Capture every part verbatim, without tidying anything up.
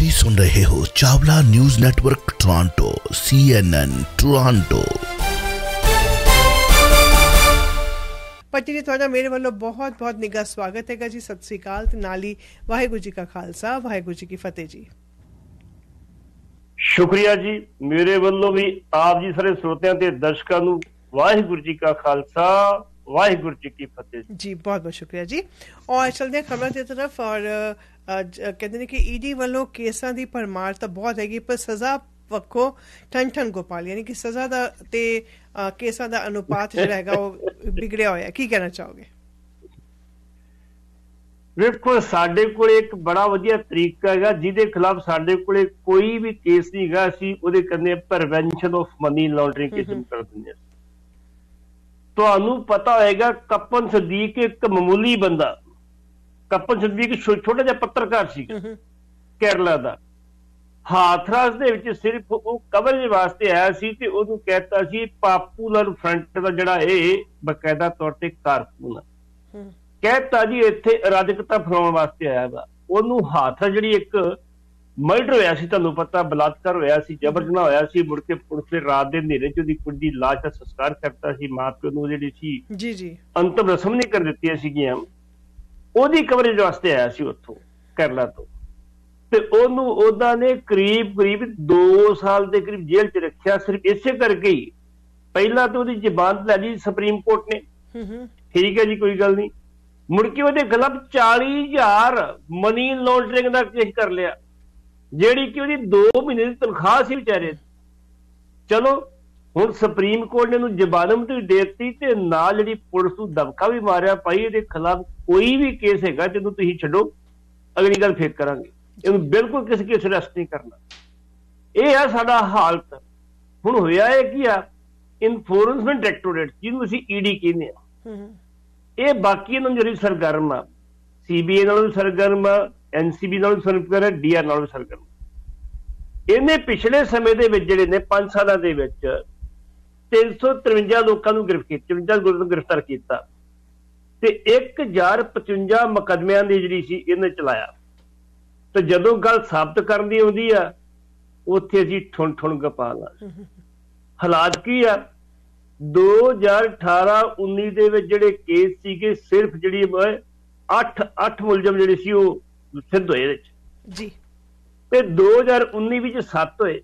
ਤੁਸੀਂ ਸੁਣ ਰਹੇ ਹੋ Chawla news network Toronto C N N Toronto. Patti ji ਤੁਹਾਡਾ ਮੇਰੇ ਵੱਲੋਂ ਬਹੁਤ ਬਹੁਤ ਨਿੱਘਾ ਸਵਾਗਤ ਹੈਗਾ ਜੀ। ਸਤਿ ਸ੍ਰੀ ਅਕਾਲ ਤੇ ਨਾਲ ਹੀ ਵਾਹਿਗੁਰੂ ਜੀ ਕਾ ਖਾਲਸਾ ਵਾਹਿਗੁਰੂ ਜੀ ਕੀ ਫਤਿਹ ਜੀ। शुक्रिया जी। मेरे वालों भी आप जी सारे श्रोतियां ते दर्शकों ਨੂੰ ਵਾਹਿਗੁਰੂ ਜੀ ਕਾ ਖਾਲਸਾ ਵਾਹਿਗੁਰੂ ਜੀ ਕੀ ਫਤਿਹ जी। बहुत बहुत शुक्रिया जी। और चलते हैं खबर की तरफ। और कहते हैं कि ईडी वालों केसां दी भरमार तो बहुत हैगी पर सज़ा पक्खों ठन ठन गोपाल यानी कि सज़ा दा ते केसां दा अनुपात जिहड़ा हैगा वो बिगड़िया होया। की कहना चाहोगे? ਵੇਖੋ ਸਾਡੇ ਕੋਲ ਇੱਕ ਬੜਾ ਵਧੀਆ ਤਰੀਕਾ ਹੈਗਾ ਜਿਹਦੇ ਖਿਲਾਫ ਸਾਡੇ ਕੋਲੇ ਕੋਈ ਵੀ ਕੇਸ ਨਹੀਂ ਹੈਗਾ। ਅਸੀਂ ਉਹਦੇ ਕੰਨੇ ਪ੍ਰੀਵੈਂਸ਼ਨ ਆਫ ਮਨੀ ਲਾਂਡਰਿੰਗ ਕਿਸਮ ਕਰ ਦਿੰਦੇ ਹਾਂ। ਤੁਹਾਨੂੰ ਪਤਾ ਹੋਏਗਾ ਕਪਨ ਸਦੀਕ ਇੱਕ ਮਾਮੂਲੀ ਬੰਦਾ, ਕਪਨ ਸਦੀਕ ਛੋਟਾ ਜਿਹਾ ਪੱਤਰਕਾਰ ਸੀ ਕੇਰਲਾ ਦਾ। ਹਾਥਰਸ ਦੇ ਵਿੱਚ ਸਿਰਫ ਉਹ ਕਵਰੇਜ ਵਾਸਤੇ ਆਇਆ ਸੀ ਤੇ ਉਹਨੂੰ ਕਹਿਤਾ ਸੀ ਪਾਪੂਲਰ ਫਰੰਟ ਦਾ ਜਿਹੜਾ ਇਹ ਬਕਾਇਦਾ ਤੌਰ ਤੇ ਕਾਰਕੁਨ ਆ, ਕਹਿਤਾ ਜੀ ਇੱਥੇ ਅਰਾਜਕਤਾ ਫੈਲਾਉਣ ਵਾਸਤੇ ਆਇਆ ਵਾ। ਉਹਨੂੰ ਹਾਥ ਜਿਹੜੀ ਇੱਕ ਮਰਡਰ ਹੋਇਆ ਸੀ, ਤੁਹਾਨੂੰ ਪਤਾ ਬਲਾਤਕਾਰ ਹੋਇਆ ਸੀ, ਜਬਰ ਜਨਾਹ ਹੋਇਆ ਸੀ। ਮੁੜ ਕੇ ਪੁਲਿਸ ਨੇ ਰਾਤ ਦੇ ਹਨੇਰੇ ਚ ਉਹਦੀ ਕੁੜੀ ਦੀ ਲਾਸ਼ ਦਾ ਸੰਸਕਾਰ ਕਰਤਾ ਸੀ। ਮਾਂ ਪਿਓ ਨੂੰ ਜਿਹੜੀ ਸੀ ਜੀ ਜੀ ਅੰਤਮ ਰਸਮ ਨਹੀਂ ਕਰ ਦਿੱਤੀਆਂ ਸੀਗੀਆਂ। ਉਹਦੀ ਕਵਰੇਜ ਵਾਸਤੇ ਆਇਆ ਸੀ ਉੱਥੋਂ ਕੇਰਲਾ ਤੋਂ, ਤੇ ਉਹਨੂੰ ਉਹਨਾਂ ਨੇ ਕਰੀਬ ਕਰੀਬ ਦੋ ਸਾਲ ਦੇ ਕਰੀਬ ਜੇਲ੍ਹ ਚ ਰੱਖਿਆ ਸਿਰਫ ਇਸੇ ਕਰਕੇ ਹੀ। ਪਹਿਲਾਂ ਤਾਂ ਉਹਦੀ ਜ਼ਮਾਨਤ ਲੈ ਲਈ ਸੁਪਰੀਮ ਕੋਰਟ ਨੇ, ਠੀਕ ਹੈ ਜੀ ਕੋਈ ਗੱਲ ਨਹੀਂ। ਮੁੜ ਕੇ ਉਹਦੇ ਖਿਲਾਫ ਚਾਲੀ ਹਜ਼ਾਰ ਮਨੀ ਲਾਂਡਰਿੰਗ ਦਾ ਕੇਸ ਕਰ ਲਿਆ, ਜਿਹੜੀ ਕਿ ਉਹਦੀ ਦੋ ਮਹੀਨੇ ਦੀ ਤਨਖਾਹ ਸੀ ਵਿਚਾਰੇ। ਚਲੋ ਹੁਣ ਸੁਪਰੀਮ ਕੋਰਟ ਨੇ ਉਹਨੂੰ ਜ਼ਮਾਨਤ ਵੀ ਦੇ ਦਿੱਤੀ ਤੇ ਨਾਲ ਜਿਹੜੀ ਪੁਲਿਸ ਨੂੰ ਦਬਕਾ ਵੀ ਮਾਰਿਆ ਭਾਈ ਇਹਦੇ ਖਿਲਾਫ ਕੋਈ ਵੀ ਕੇਸ ਹੈਗਾ ਜਿਹਨੂੰ ਤੁਸੀਂ ਛੱਡੋ, ਅਗਲੀ ਗੱਲ ਫੇਰ ਕਰਾਂਗੇ, ਇਹਨੂੰ ਬਿਲਕੁਲ ਕਿਸੇ ਕੇਸ ਅਰੈਸਟ ਨਹੀਂ ਕਰਨਾ। ਇਹ ਆ ਸਾਡਾ ਹਾਲਤ। ਹੁਣ ਹੋਇਆ ਇਹ ਕੀ ਆ, ਇਨਫੋਰਸਮੈਂਟ ਡਾਇਰੈਕਟੋਰੇਟ ਜਿਹਨੂੰ ਅਸੀਂ ਈਡੀ ਕਹਿੰਦੇ ਆ, ਇਹ ਬਾਕੀ ਇਹਨਾਂ ਜਿਹੜੀ ਸਰਗਰਮ ਆ, ਸੀਬੀਆਈ ਨਾਲੋਂ ਵੀ ਸਰਗਰਮ ਆ, ਐਨਸੀਬੀ ਨਾਲੋਂ ਵੀ ਸਰਗਰਮ ਆ, ਡੀਆਰ ਨਾਲੋਂ ਵੀ ਸਰਗਰਮ। ਇਹਨੇ ਪਿਛਲੇ ਸਮੇਂ ਦੇ ਵਿੱਚ ਜਿਹੜੇ ਨੇ ਪੰਜ ਸਾਲਾਂ ਦੇ ਵਿੱਚ ਤਿੰਨ ਸੌ ਤਰਵੰਜਾ ਲੋਕਾਂ ਨੂੰ ਗ੍ਰਿਫਤਾਰ ਕੀਤਾ, ਚੁਰੰਜਾ ਲੋਕਾਂ ਨੂੰ ਗ੍ਰਿਫਤਾਰ ਕੀਤਾ ਤੇ ਇੱਕ ਹਜ਼ਾਰ ਪਚਵੰਜਾ ਮੁਕੱਦਮਿਆਂ ਦੀ ਜਿਹੜੀ ਸੀ ਇਹਨੇ ਚਲਾਇਆ। ਤੇ ਜਦੋਂ ਗੱਲ ਸਾਬਤ ਕਰਨ ਦੀ ਆਉਂਦੀ ਆ ਉੱਥੇ ਅਸੀਂ ਠੁਣ ਠੁਣ ਗਪਾ ਲਾ। ਹਾਲਾਤ ਕੀ ਆ, ਦੋ ਹਜ਼ਾਰ ਅਠਾਰਾਂ ਉੱਨੀ ਦੇ ਵਿੱਚ ਜਿਹੜੇ ਕੇਸ ਸੀਗੇ ਸਿਰਫ ਜਿਹੜੀ ਅੱਠ ਅੱਠ ਮੁਲਜ਼ਮ ਜਿਹੜੇ ਸੀ ਉਹ ਸਿੱਧ ਹੋਏ ਇਹਦੇ ਚ ਜੀ, ਤੇ ਦੋ ਹਜ਼ਾਰ ਉੱਨੀ ਵਿੱਚ ਸੱਤ ਹੋਏ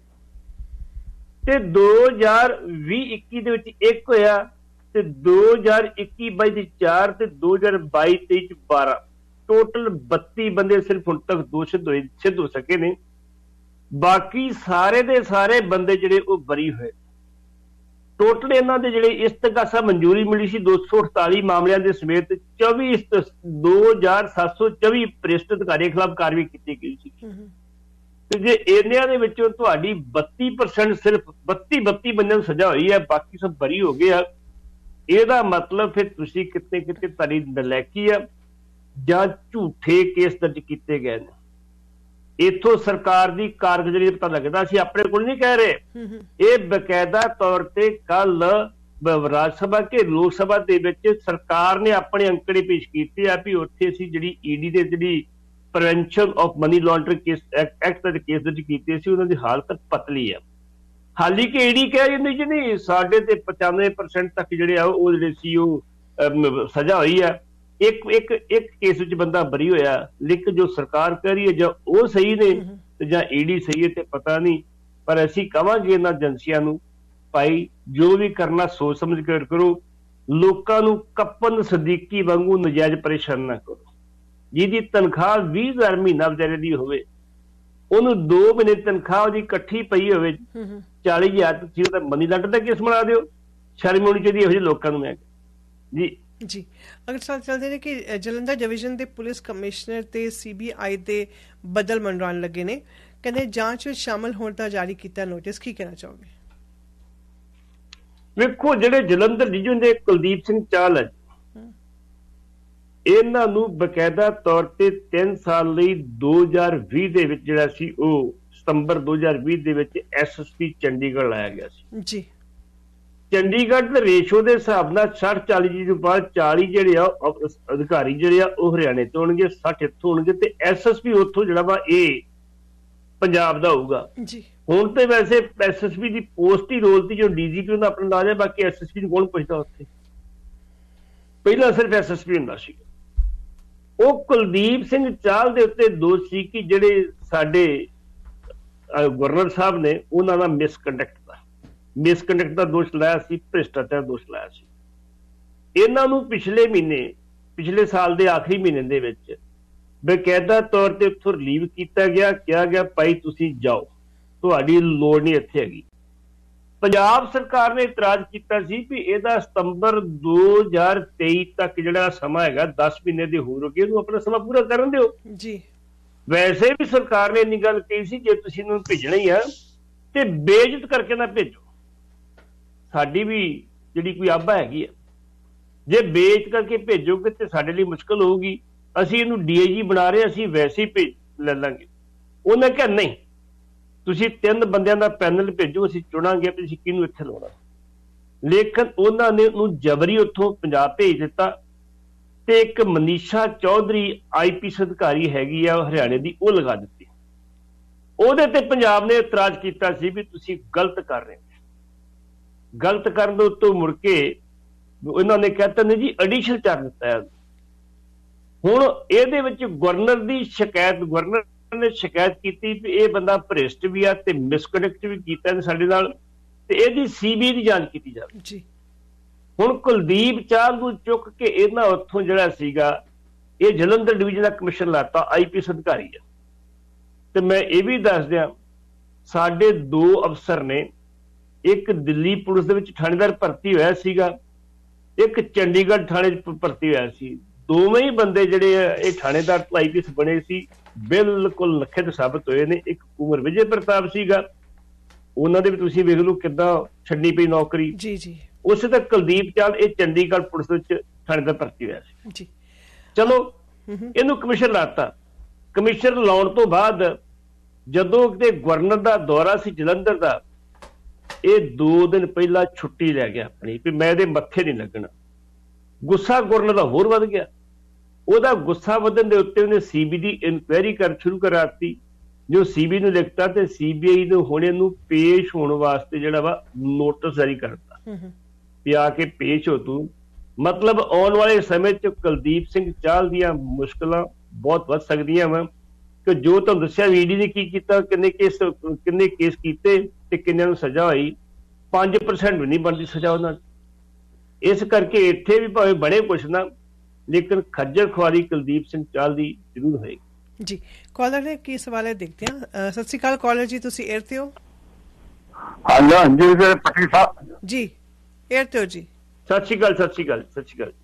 ਤੇ ਦੋ ਹਜ਼ਾਰ ਵੀਹ ਇੱਕੀ ਦੇ ਵਿੱਚ ਇੱਕ ਹੋਇਆ ਤੇ ਦੋ ਹਜ਼ਾਰ ਇੱਕੀ ਬਾਈ ਦੇ ਚਾਰ ਤੇ ਦੋ ਹਜ਼ਾਰ ਬਾਈ ਤੇਈ ਚ ਬਾਰਾਂ। ਟੋਟਲ ਬੱਤੀ ਬੰਦੇ ਸਿਰਫ ਹੁਣ ਤੱਕ ਦੋਸ਼ਿਤ ਹੋਏ ਸਿੱਧ ਹੋ ਸਕੇ ਨੇ। ਬਾਕੀ ਸਾਰੇ ਦੇ ਸਾਰੇ ਬੰਦੇ ਜਿਹੜੇ ਉਹ ਬਰੀ ਹੋਏ। ਟੋਟਲ ਇਹਨਾਂ ਦੇ ਜਿਹੜੇ ਇਸਤਗਾਸਾ ਮਨਜ਼ੂਰੀ ਮਿਲੀ ਸੀ ਦੋ ਸੌ ਅਠਤਾਲੀ ਮਾਮਲਿਆਂ ਦੇ ਸਮੇਤ ਚੌਵੀ ਦੋ ਹਜ਼ਾਰ ਸੱਤ ਸੌ ਚੌਵੀ ਭ੍ਰਿਸ਼ਟ ਅਧਿਕਾਰੀਆਂ ਖਿਲਾਫ ਕਾਰਵਾਈ ਕੀਤੀ ਗਈ ਸੀ। ਤੇ ਜੇ ਇੰਨਿਆਂ ਦੇ ਵਿੱਚੋਂ ਤੁਹਾਡੀ ਬੱਤੀ ਪਰਸੈਂਟ ਸਿਰਫ ਬੱਤੀ ਬੱਤੀ ਬੰਦਿਆਂ ਨੂੰ ਸਜ਼ਾ ਹੋਈ ਹੈ, ਬਾਕੀ ਸਭ ਬਰੀ ਹੋ ਗਏ ਆ, ਇਹਦਾ ਮਤਲਬ ਫਿਰ ਤੁਸੀਂ ਕਿਤੇ ਕਿਤੇ ਤੁਹਾਡੀ ਨਲਾਇਕੀ ਆ ਜਾਂ ਝੂਠੇ ਕੇਸ ਦਰਜ ਕੀਤੇ ਗਏ ਨੇ। ਇੱਥੋਂ ਸਰਕਾਰ ਦੀ ਕਾਰਗੁਜ਼ਾਰੀ ਪਤਾ ਲੱਗਦਾ। ਅਸੀਂ ਆਪਣੇ ਕੋਲ ਨਹੀਂ ਕਹਿ ਰਹੇ, ਇਹ ਬਕਾਇਦਾ ਤੌਰ ਤੇ ਕੱਲ ਰਾਜ ਸਭਾ ਕੇ ਲੋਕ ਸਭਾ ਦੇ ਵਿੱਚ ਸਰਕਾਰ ਨੇ ਆਪਣੇ ਅੰਕੜੇ ਪੇਸ਼ ਕੀਤੇ ਆ ਵੀ ਉੱਥੇ ਅਸੀਂ ਜਿਹੜੀ ਈਡੀ ਦੇ ਜਿਹੜੀ prevention of money laundering case act ਦੇ ਕੇਸ ਦਰਜ ਕੀਤੇ ਸੀ ਉਹਨਾਂ ਦੀ ਹਾਲਤ ਪਤਲੀ ਆ। ਹਾਲੀ ਕਿ ਈਡੀ ਕਹਿ ਜਾਂਦੀ ਜੀ ਨਹੀਂ ਸਾਡੇ ਤੇ ਪਚਾਨਵੇਂ ਪਰਸੈਂਟ ਤੱਕ ਜਿਹੜੇ ਆ ਉਹ ਜਿਹੜੇ ਸੀ ਉਹ ਸਜ਼ਾ ਹੋਈ ਆ। ਇੱਕ ਇੱਕ ਇੱਕ ਕੇਸ ਵਿੱਚ ਬੰਦਾ ਬਰੀ ਹੋਇਆ, ਲੇਕਿਨ ਜੋ ਸਰਕਾਰ ਕਹਿ ਰਹੀ ਹੈ ਜਾਂ ਉਹ ਸਹੀ ਨੇ ਤੇ ਜਾਂ ਈਡੀ ਸਹੀ ਹੈ ਤੇ ਪਤਾ ਨਹੀਂ। ਪਰ ਅਸੀਂ ਕਵਾਂਗੇ ਇਹਨਾਂ ਏਜੰਸੀਆਂ ਨੂੰ ਭਾਈ ਜੋ ਵੀ ਕਰਨਾ ਸੋਚ ਸਮਝ ਕੇ ਕਰੋ। ਲੋਕਾਂ ਨੂੰ ਕਪਨ ਸਦੀਕੀ ਵਾਂਗੂ ਨਜਾਇਜ਼ ਪਰੇਸ਼ਾਨ ਨਾ ਕਰੋ। ਜਿਹਦੀ ਤਨਖਾਹ ਵੀਹ ਹਜ਼ਾਰ ਮਹੀਨਾ ਵਿਚਾਰੇ ਦੀ ਹੋਵੇ, ਉਹਨੂੰ ਦੋ ਮਹੀਨੇ ਤਨਖਾਹ ਉਹਦੀ ਇਕੱਠੀ ਪਈ ਹੋਵੇ ਚਾਲੀ ਹਜ਼ਾਰ, ਤੁਸੀਂ ਉਹਦਾ ਮਨੀ ਲਾਂਡਰਿੰਗ ਦਾ ਕੇਸ ਬਣਾ ਦਿਓ। ਸ਼ਰਮ ਹੋਣੀ ਚਾਹੀਦੀ ਇਹੋ ਜਿਹੇ ਲੋਕਾਂ ਨੂੰ। ਮੈਂ ਜੀ ਜੀ ਅਗਰ ਸਾਲ ਚੱਲਦੇ ਨੇ ਕਿ ਜਲੰਧਰ ਡਿਵੀਜ਼ਨ ਦੇ ਪੁਲਿਸ ਕਮਿਸ਼ਨਰ ਤੇ ਸੀਬੀਆਈ ਦੇ ਬਦਲ ਮੰਡਰਾਉਣ ਲੱਗੇ ਨੇ, ਕਹਿੰਦੇ ਜਾਂਚ ਵਿੱਚ ਸ਼ਾਮਲ ਹੋਣ ਦਾ ਜਾਰੀ ਕੀਤਾ ਨੋਟਿਸ। ਕੀ ਕਹਿਣਾ ਚਾਹੋਗੇ? ਵੇਖੋ ਜਿਹੜੇ ਜਲੰਧਰ ਡਿਵੀਜ਼ਨ ਦੇ ਕੁਲਦੀਪ ਸਿੰਘ ਚਾਹਲ ਹੈ, ਇਹਨਾਂ ਨੂੰ ਬਕਾਇਦਾ ਤੌਰ ਤੇ ਤਿੰਨ ਸਾਲ ਲਈ ਦੋ ਹਜ਼ਾਰ ਵੀਹ ਦੇ ਵਿੱਚ ਜਿਹੜਾ ਸੀ ਉਹ ਸਤੰਬਰ ਦੋ ਹਜ਼ਾਰ ਵੀਹ ਦੇ ਵਿੱਚ ਐਸ ਐਸ ਪੀ ਚੰਡੀਗੜ੍ਹ ਲਾਇਆ ਗਿਆ ਸੀ ਜੀ। ਚੰਡੀਗੜ੍ਹ ਦੇ ਰੇਸ਼ੋ ਦੇ ਹਿਸਾਬ ਨਾਲ ਸੱਠ ਚਾਲੀ ਜੀ ਤੋਂ ਬਾਅਦ ਚਾਲੀ ਜਿਹੜੇ ਆ ਅਧਿਕਾਰੀ ਜਿਹੜੇ ਆ ਉਹ ਹਰਿਆਣੇ ਤੋਂ ਹੋਣਗੇ, ਸੱਠ ਇੱਥੋਂ ਹੋਣਗੇ ਤੇ ਐਸ ਐਸ ਪੀ ਉੱਥੋਂ ਜਿਹੜਾ ਵਾ ਇਹ पंजाब दा होगा। जी हुण ते वैसे एस एस पी की पोस्ट ही रोलती जो डी जी पी उन्हें अपना ला लिया, बाकी एस एस पी कौन पुछदा उत्थे, पहला सिर्फ एस एस पी हुंदा सी। वो कुलदीप सिंह चाहल दे उत्ते दोष सी कि जिहड़े साडे गवर्नर साहब ने उन्हां दा मिसकंडक्ट दा मिसकंडक्ट दा दोष लाया सी, भ्रिष्टाचार दोष लाया सी। इन्हां नूं पिछले महीने पिछले साल दे आखिरी महीने दे विच बकायदा तौर ते उत्थों रिलीव किया गया, कहा गया भाई तुसी जाओ, तुहाडी लोड़ नहीं इत्थे हैगी। पंजाब सरकार ने इतराज किया सी भी इहदा सितंबर दो हज़ार तेईस तक जिहड़ा समा हैगा दस महीने दे होर हो गए, इहनूं अपना समा पूरा करन दिओ जी। वैसे भी सरकार ने इन्नी गल कही सी जे तुसीं इहनूं भेजना ही आ ते बेइज्जत करके ना भेजो, साडी भी जिहड़ी कोई आभा हैगी आ, जे बेइज्जत करके भेजोगे तो साडे लई मुश्किल होगी। ਅਸੀਂ ਇਹਨੂੰ ਡੀ ਆਈ ਜੀ ਬਣਾ ਰਹੇ, ਅਸੀਂ ਵੈਸੇ ਹੀ ਭੇਜ ਲੈ ਲਾਂਗੇ। ਉਹਨੇ ਕਿਹਾ ਨਹੀਂ, ਤੁਸੀਂ ਤਿੰਨ ਬੰਦਿਆਂ ਦਾ ਪੈਨਲ ਭੇਜੋ, ਅਸੀਂ ਚੁਣਾਂਗੇ ਵੀ ਤੁਸੀਂ ਕਿਹਨੂੰ ਇੱਥੇ ਲਾਉਣਾ। ਲੇਕਿਨ ਉਹਨਾਂ ਨੇ ਉਹਨੂੰ ਜਬਰੀ ਉੱਥੋਂ ਪੰਜਾਬ ਭੇਜ ਦਿੱਤਾ ਤੇ ਇੱਕ Manisha Chaudhary I P S ਅਧਿਕਾਰੀ ਹੈਗੀ ਆ ਹਰਿਆਣੇ ਦੀ, ਉਹ ਲਗਾ ਦਿੱਤੀ। ਉਹਦੇ ਤੇ ਪੰਜਾਬ ਨੇ ਇਤਰਾਜ਼ ਕੀਤਾ ਸੀ ਵੀ ਤੁਸੀਂ ਗਲਤ ਕਰ ਰਹੇ ਹੋ। ਗਲਤ ਕਰਨ ਦੇ ਉੱਤੋਂ ਮੁੜ ਕੇ ਉਹਨਾਂ ਨੇ ਕਹਿਤਾ ਨਹੀਂ ਜੀ ਐਡੀਸ਼ਨਲ ਚਾਰਜ ਦਿੱਤਾ ਹੈ। ਹੁਣ ਇਹਦੇ ਵਿੱਚ ਗਵਰਨਰ ਦੀ ਸ਼ਿਕਾਇਤ, ਗਵਰਨਰ ਨੇ ਸ਼ਿਕਾਇਤ ਕੀਤੀ ਵੀ ਇਹ ਬੰਦਾ ਭ੍ਰਿਸ਼ਟ ਵੀ ਆ ਤੇ ਮਿਸਕੰਡਕਟ ਵੀ ਕੀਤਾ ਨੇ ਸਾਡੇ ਨਾਲ, ਤੇ ਇਹਦੀ ਸੀਬੀਆਈ ਦੀ ਜਾਂਚ ਕੀਤੀ ਜਾਵੇ ਜੀ। ਹੁਣ ਕੁਲਦੀਪ ਚਾਹਲ ਨੂੰ ਚੁੱਕ ਕੇ ਇਹਨਾਂ ਉੱਥੋਂ ਜਿਹੜਾ ਸੀਗਾ ਇਹ ਜਲੰਧਰ ਡਿਵੀਜ਼ਨ ਦਾ ਕਮਿਸ਼ਨ ਲਾਤਾ, ਆਈ ਪੀ ਐਸ ਅਧਿਕਾਰੀ ਆ। ਤੇ ਮੈਂ ਇਹ ਵੀ ਦੱਸ ਦਿਆਂ ਸਾਡੇ ਦੋ ਅਫਸਰ ਨੇ, ਇੱਕ ਦਿੱਲੀ ਪੁਲਿਸ ਦੇ ਵਿੱਚ ਥਾਣੇਦਾਰ ਭਰਤੀ ਹੋਇਆ ਸੀਗਾ, ਇੱਕ ਚੰਡੀਗੜ੍ਹ ਥਾਣੇ 'ਚ ਭਰਤੀ ਹੋਇਆ ਸੀ। ਦੋਵੇਂ ਹੀ ਬੰਦੇ ਜਿਹੜੇ ਇਹ ਥਾਣੇਦਾਰ ਆਈ ਪੀ ਐਸ ਬਣੇ ਸੀ ਬਿਲਕੁਲ ਨਖਿੱਧ ਸਾਬਤ ਹੋਏ ਨੇ। ਇੱਕ ਕੁਮਰ ਵਿਜੇ ਪ੍ਰਤਾਪ ਸੀਗਾ, ਉਹਨਾਂ ਦੇ ਵੀ ਤੁਸੀਂ ਵੇਖ ਲਓ ਕਿੱਦਾਂ ਛੱਡਣੀ ਪਈ ਨੌਕਰੀ ਜੀ ਜੀ। ਉਸੇ ਤੱਕ ਕੁਲਦੀਪ ਚਾਹਲ ਇਹ ਚੰਡੀਗੜ੍ਹ ਪੁਲਿਸ ਵਿੱਚ ਥਾਣੇਦਾਰ ਭਰਤੀ ਹੋਇਆ ਸੀ ਜੀ। ਚਲੋ ਇਹਨੂੰ ਕਮਿਸ਼ਨ ਲਾਤਾ। ਕਮਿਸ਼ਨ ਲਾਉਣ ਤੋਂ ਬਾਅਦ ਜਦੋਂ ਕਿਤੇ ਗਵਰਨਰ ਦਾ ਦੌਰਾ ਸੀ ਜਲੰਧਰ ਦਾ, ਇਹ ਦੋ ਦਿਨ ਪਹਿਲਾਂ ਛੁੱਟੀ ਲੈ ਗਿਆ ਆਪਣੀ ਵੀ ਮੈਂ ਇਹਦੇ ਮੱਥੇ ਨਹੀਂ ਲੱਗਣਾ। ਗੁੱਸਾ ਗਵਰਨਰ ਦਾ ਹੋਰ ਵੱਧ ਗਿਆ। ਉਹਦਾ ਗੁੱਸਾ ਵਧਣ ਦੇ ਉੱਤੇ ਉਹਨੇ ਸੀਬੀ ਦੀ ਇਨਕੁਆਇਰੀ ਕਰ ਸ਼ੁਰੂ ਕਰਾਤੀ। ਜੋ ਸੀਬੀ ਨੂੰ ਲਿਖਤਾ ਤੇ ਸੀਬੀਆਈ ਨੂੰ ਹੁਣ ਇਹਨੂੰ ਪੇਸ਼ ਹੋਣ ਵਾਸਤੇ ਜਿਹੜਾ ਵਾ ਨੋਟਿਸ ਜਾਰੀ ਕਰਤਾ ਵੀ ਆ ਕੇ ਪੇਸ਼ ਹੋ ਤੂੰ। ਮਤਲਬ ਆਉਣ ਵਾਲੇ ਸਮੇਂ 'ਚ ਕੁਲਦੀਪ ਸਿੰਘ ਚਾਹਲ ਦੀਆਂ ਮੁਸ਼ਕਲਾਂ ਬਹੁਤ ਵੱਧ ਸਕਦੀਆਂ ਵਾ ਕਿ ਜੋ ਤੁਹਾਨੂੰ ਦੱਸਿਆ ਈਡੀ ਨੇ ਕੀ ਕੀਤਾ, ਕਿੰਨੇ ਕੇਸ ਕਿੰਨੇ ਕੇਸ ਕੀਤੇ ਤੇ ਕਿੰਨਿਆਂ ਨੂੰ ਸਜ਼ਾ ਹੋਈ, ਪੰਜ ਪਰਸੈਂਟ ਵੀ ਨਹੀਂ ਬਣਦੀ ਸਜ਼ਾ ਉਹਨਾਂ ਨੂੰ। ਇਸ ਕਰਕੇ ਇੱਥੇ ਵੀ ਭਾਵੇਂ ਬਣੇ ਕੁਛ ਨਾ, ਲੇਕਿਨ ਖੱਜਲ ਖੁਆਰੀ ਕੁਲਦੀਪ ਸਿੰਘ ਚਾਹਲ ਦੀ ਜ਼ਰੂਰ ਹੋਏਗੀ ਜੀ। ਕਾਲਰ ਨੇ ਕੀ ਸਵਾਲ ਹੈ ਦੇਖਦੇ ਹਾਂ। ਸਤਿ ਸ਼੍ਰੀ ਅਕਾਲ ਕਾਲਰ ਜੀ, ਤੁਸੀਂ 에ਅਰ ਤੇ ਹੋ? ਹਾਂਜੀ ਹਾਂਜੀ ਪੱਟੀ ਸਾਹਿਬ ਜੀ, 에ਅਰ ਤੇ ਹੋ ਜੀ। ਸਤਿ ਸ਼੍ਰੀ ਅਕਾਲ ਸਤਿ ਸ਼੍ਰੀ ਅਕਾਲ ਸਤਿ ਸ਼੍ਰੀ ਅਕਾਲ।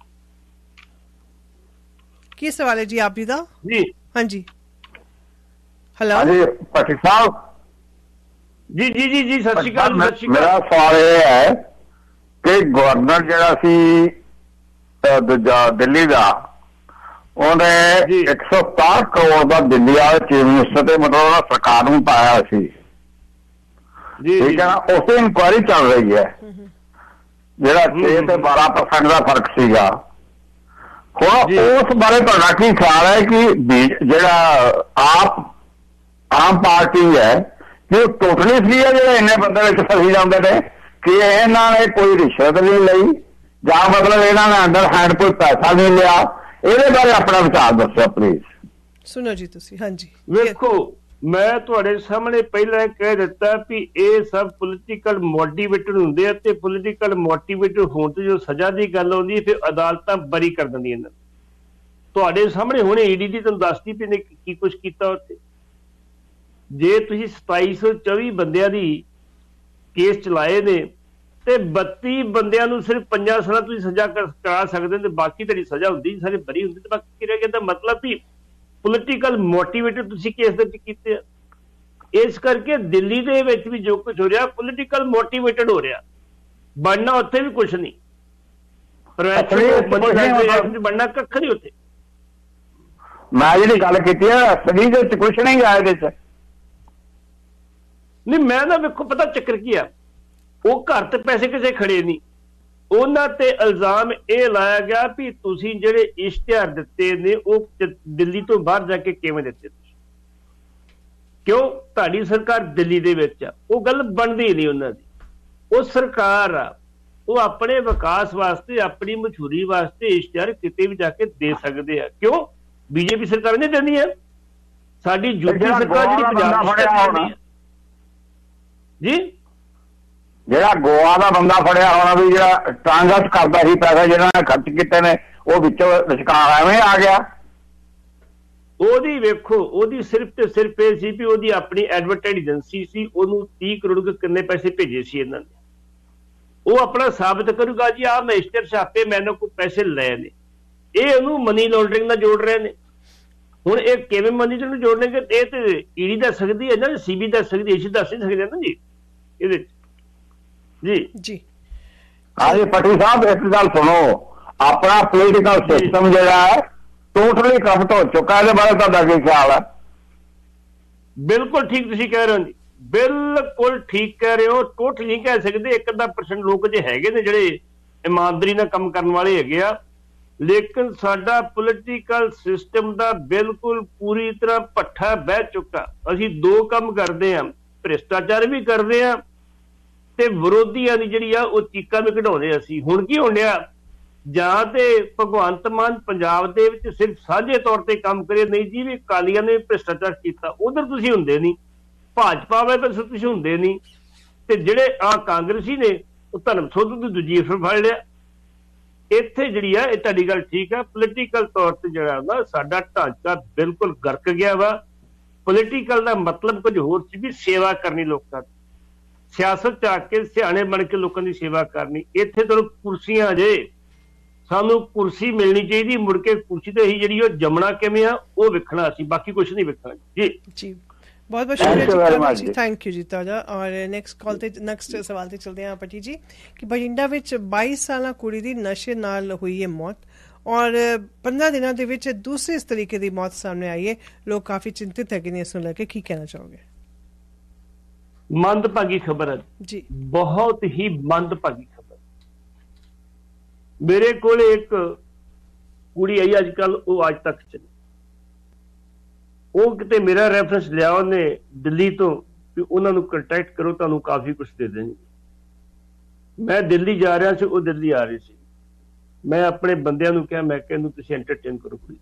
ਕੀ ਸਵਾਲ ਹੈ ਜੀ ਆਪ ਜੀ ਦਾ? ਜੀ ਹਾਂਜੀ ਹੈਲੋ ਹਾਂਜੀ ਪੱਟੀ ਸਾਹਿਬ ਜੀ ਜੀ ਜੀ ਜੀ ਸਤਿ ਸ਼੍ਰੀ ਅਕਾਲ ਸਤਿ ਸ਼੍ਰੀ ਅਕਾਲ। ਮੇਰਾ ਸਵਾਲ ਇਹ ਹੈ ਕਿ ਗਵਰਨਰ ਜਿਹੜਾ ਸੀ ਦੂਜਾ ਦਿੱਲੀ ਦਾ, ਉਹਨੇ ਇੱਕ ਸੌ ਸਤਾਹਠ ਕਰੋੜ ਦਾ ਦਿੱਲੀ ਵਾਲੇ ਚੀਫ ਮਿਨਿਸਟਰ ਤੇ ਮਤਲਬ ਉਹਦਾ ਸਰਕਾਰ ਨੂੰ ਪਾਇਆ ਸੀ, ਠੀਕ ਹੈ ਨਾ। ਉਸੇ ਇਨਕੁਆਇਰੀ ਚੱਲ ਰਹੀ ਹੈ, ਜਿਹੜਾ ਛੇ ਤੇ ਬਾਰਾਂ ਪਰਸੈਂਟ ਦਾ ਫਰਕ ਸੀਗਾ। ਹੁਣ ਉਸ ਬਾਰੇ ਤੁਹਾਡਾ ਕੀ ਖਿਆਲ ਹੈ ਕਿ ਜਿਹੜਾ ਆਪ ਆਮ ਪਾਰਟੀ ਹੈ ਕਿ ਉਹ ਟੋਟਲੀ ਫ੍ਰੀ ਹੈ ਜਿਹੜੇ ਇੰਨੇ ਬੰਦੇ ਵਿੱਚ ਫਸੀ ਜਾਂਦੇ ਨੇ, ਕਿ ਇਹਨਾਂ ਨੇ ਕੋਈ ਰਿਸ਼ਵਤ ਨਹੀਂ ਲਈ ਜਾਂ ਮਤਲਬ ਇਹਨਾਂ ਨੇ ਅੰਡਰ ਹੈਂਡ ਕੋਈ ਪੈਸਾ ਨਹੀਂ ਲਿਆ? ਇਹਦੇ ਬਾਰੇ ਆਪਣਾ ਵਿਚਾਰ ਦੱਸੋ ਪਲੀਜ਼। ਸੁਣੋ ਜੀ ਤੁਸੀਂ। ਹਾਂਜੀ ਵੇਖੋ, ਮੈਂ ਤੁਹਾਡੇ ਸਾਹਮਣੇ ਪਹਿਲਾਂ ਕਹਿ ਦਿੱਤਾ ਵੀ ਇਹ ਸਭ ਪੋਲੀਟੀਕਲ ਮੋਟੀਵੇਟਡ ਹੁੰਦੇ ਆ ਤੇ ਪੋਲੀਟੀਕਲ ਮੋਟੀਵੇਟਡ ਹੋਣ ਤੇ ਜੋ ਸਜ਼ਾ ਦੀ ਗੱਲ ਆਉਂਦੀ ਫਿਰ ਅਦਾਲਤਾਂ ਬਰੀ ਕਰ ਦਿੰਦੀਆਂ ਇਹਨਾਂ। ਤੁਹਾਡੇ ਸਾਹਮਣੇ ਹੁਣੇ ਈਡੀ ਦੀ ਤੁਹਾਨੂੰ ਦੱਸਦੀ ਵੀ ਨੇ ਕੀ ਕੁਛ ਕੀਤਾ ਉੱਥੇ। ਜੇ ਤੁਸੀਂ ਸਤਾਈ ਸੌ ਚੌਵੀ ਬੰਦਿਆਂ ਦੀ ਕੇਸ ਚਲਾਏ ਨੇ ਤੇ ਬੱਤੀ ਬੰਦਿਆਂ ਨੂੰ ਸਿਰਫ ਪੰਜਾਂ ਸਾਲਾਂ ਤੁਸੀਂ ਸਜ਼ਾ ਕਰਾ ਸਕਦੇ ਤੇ ਬਾਕੀ ਤੁਹਾਡੀ ਸਜ਼ਾ ਹੁੰਦੀ ਸਾਰੇ ਬਰੀ ਹੁੰਦੇ ਤੇ ਬਾਕੀ ਕੀ ਰਹਿ ਗਿਆ? ਮਤਲਬ ਵੀ ਪੋਲੀਟੀਕਲ ਮੋਟੀਵੇਟਡ ਤੁਸੀਂ ਕੇਸ ਦਰਜ ਕੀਤੇ ਆ। ਇਸ ਕਰਕੇ ਦਿੱਲੀ ਦੇ ਵਿੱਚ ਵੀ ਜੋ ਕੁਝ ਹੋ ਰਿਹਾ ਪੋਲੀਟੀਕਲ ਮੋਟੀਵੇਟਡ ਹੋ ਰਿਹਾ, ਬਣਨਾ ਉੱਥੇ ਵੀ ਕੁਛ ਨਹੀਂ। ਬਣਨਾ ਕੱਖ ਨਹੀਂ ਉੱਥੇ। ਮੈਂ ਜਿਹੜੀ ਗੱਲ ਕੀਤੀ ਹੈ ਅਸਲੀ ਦੇ ਵਿੱਚ ਕੁਛ ਨਹੀਂ ਗਾ ਇਹਦੇ ਚ। ਨਹੀਂ ਮੈਂ ਨਾ ਵੇਖੋ ਪਤਾ ਚੱਕਰ ਕੀ ਆ, ਉਹ ਘਰ ਤੇ ਪੈਸੇ ਕਿਸੇ ਖੜੇ ਨਹੀਂ। ਉਹਨਾਂ ਤੇ ਇਲਜ਼ਾਮ ਇਹ ਲਾਇਆ ਗਿਆ ਵੀ ਤੁਸੀਂ ਜਿਹੜੇ ਇਸ਼ਤਿਹਾਰ ਦਿੱਤੇ ਨੇ ਉਹ ਦਿੱਲੀ ਤੋਂ ਬਾਹਰ ਜਾ ਕੇ ਕਿਵੇਂ ਦਿੱਤੇ? क्यों ਤੁਹਾਡੀ सरकार दिल्ली ਦੇ ਵਿੱਚ ਆ ਉਹ ਗੱਲ ਬਣਦੀ नहीं ਉਹਨਾਂ ਦੀ ਉਹ सरकार आ ਉਹ ਆਪਣੇ विकास वास्ते अपनी मशहूरी वास्ते इश्तिहार किते भी जाके दे सकते हैं क्यों बीजेपी सरकार नहीं देनी है साडी यूपी सरकार जी जी ਜਿਹੜਾ ਗੋਆ ਦਾ ਬੰਦਾ ਫੜਿਆ ਹੋਣਾ ਵੀ ਜਿਹੜਾ ਟ੍ਰਾਂਜ਼ੈਕਟ ਕਰਦਾ ਸੀ ਪੈਸੇ ਜਿਹਨਾਂ ਨੇ ਖਰਚ ਕੀਤੇ ਨੇ ਉਹ ਵਿੱਚੋਂ ਵਿਚਕਾਰ ਐਵੇਂ ਆ ਗਿਆ ਉਹਦੀ ਵੇਖੋ ਉਹਦੀ ਸਿਰਫ ਤੇ ਸਿਰਫ ਇਹ ਸੀ ਵੀ ਉਹਦੀ ਆਪਣੀ ਐਡਵਰਟਾਈਜ਼ ਏਜੰਸੀ ਸੀ ਉਹਨੂੰ तीस ਕਰੋੜ ਕਿੰਨੇ ਪੈਸੇ ਭੇਜੇ ਸੀ ਇਹਨਾਂ ਨੇ ਉਹ ਆਪਣਾ ਸਾਬਤ ਕਰੂਗਾ ਜੀ ਆ ਮੈਂ ਇਸ਼ਤਿਹਾਰ ਛਾਪੇ ਮੈਨੂੰ ਕੋਈ ਪੈਸੇ ਲਏ ਨੇ ਇਹ ਉਹਨੂੰ ਮਨੀ ਲਾਂਡਰਿੰਗ ਨਾਲ ਜੋੜ ਰਹੇ ਨੇ ਹੁਣ ਇਹ ਕਿਵੇਂ ਮਨੀ ਨੂੰ ਜੋੜਨਗੇ ਇਹ ਤੇ ਈਡੀ ਦੱਸ ਸਕਦੀ ਹੈ ਨਾ ਸੀਬੀ ਦੱਸ ਸਕਦੀ ਹੈ ਇਸ਼ੀ ਦੱਸ ਨਹੀਂ ਸਕਦੇ ਨਾ ਜੀ ਇਹਦੇ जी जी हाँ जी पटवी साहब एक गल सुनो अपना पोलिटिकल सिस्टम जो है टोटली करप्ट हो चुका है बारे तुहाडा की ख्याल है बिल्कुल ठीक तुसीं कह रहे हो जी बिल्कुल ठीक कह रहे हो टोटली नहीं कह सकते एक अद्धा परसेंट लोग जे हैगे ने जिहड़े ईमानदारी नाल काम करन वाले हैगे आ लेकिन साडा पोलिटिकल सिस्टम दा बिल्कुल पूरी तरह भट्ठा बह चुका असीं दो काम करदे आ भ्रिष्टाचार भी करदे आ ਤੇ ਵਿਰੋਧੀਆਂ ਦੀ ਜਿਹੜੀ ਆ ਉਹ ਚੀਕਾਂ ਵੀ ਕਢਾਉਂਦੇ ਅਸੀਂ ਹੁਣ ਕੀ ਹੋਣ ਡਿਆ ਜਾਂ ਤੇ ਭਗਵੰਤ ਮਾਨ ਪੰਜਾਬ ਦੇ ਵਿੱਚ ਸਿਰਫ ਸਾਂਝੇ ਤੌਰ ਤੇ ਕੰਮ ਕਰੇ ਨਹੀਂ ਜੀ ਵੀ ਅਕਾਲੀਆਂ ਨੇ ਭ੍ਰਿਸ਼ਟਾਚਾਰ ਕੀਤਾ ਉਧਰ ਤੁਸੀਂ ਹੁੰਦੇ ਨਹੀਂ ਭਾਜਪਾ ਵਾਲੇ ਪਾਸੇ ਤੁਸੀਂ ਹੁੰਦੇ ਨਹੀਂ ਤੇ ਜਿਹੜੇ ਆ ਕਾਂਗਰਸੀ ਨੇ ਉਹ ਧਰਮ ਸੋਧ ਦੀ ਦੂਜੀ ਫਿਰ ਫੜ ਲਿਆ ਇੱਥੇ ਜਿਹੜੀ ਆ ਇਹ ਤੁਹਾਡੀ ਗੱਲ ਠੀਕ ਆ ਪੋਲੀਟੀਕਲ ਤੌਰ ਤੇ ਜਿਹੜਾ ਨਾ ਸਾਡਾ ਢਾਂਚਾ ਬਿਲਕੁਲ ਗਰਕ ਗਿਆ ਵਾ ਪੋਲੀਟੀਕਲ ਦਾ ਮਤਲਬ ਕੁਝ ਹੋਰ ਸੀ ਵੀ ਸੇਵਾ ਕਰਨੀ ਲੋਕਾਂ ਦੀ सियासत च आके सियाने बन के लोगों की सेवा करनी इत्थे तो कुर्सियां जे सानू कुर्सी मिलनी चाहिए मुड़ के कुर्सी तो ही जी जमना किवें आ वो वेखना असीं बाकी कुछ नहीं वेखना जी जी बहुत बहुत शुक्रिया जी थैंक यू जी ताजा और नेक्स्ट कॉल ते नेक्स्ट सवाल ते चलते हैं पटी जी कि बठिंडा विच बाईस साल कुड़ी दी नशे नाल हुई है मौत और पंद्रह दिनों दे विच दूसरे इस तरीके की मौत सामने आई है लोग काफी चिंतित है कि इस नूं लैके की कहना चाहोगे मंदभागी खबर है जी बहुत ही मंदभागी खबर मेरे को एक कुड़ी आई अजकल वो आज तक चली वो किते मेरा रेफरेंस लिया उन्हें दिल्ली तो कि उन्होंने कंटैक्ट करो तुहानू काफी कुछ दे देंगे मैं दिल्ली जा रहा सी वो दिल्ली आ रही सी मैं अपने बंदियां नू कहा मैं कहा तुसीं एंटरटेन करो कुड़ी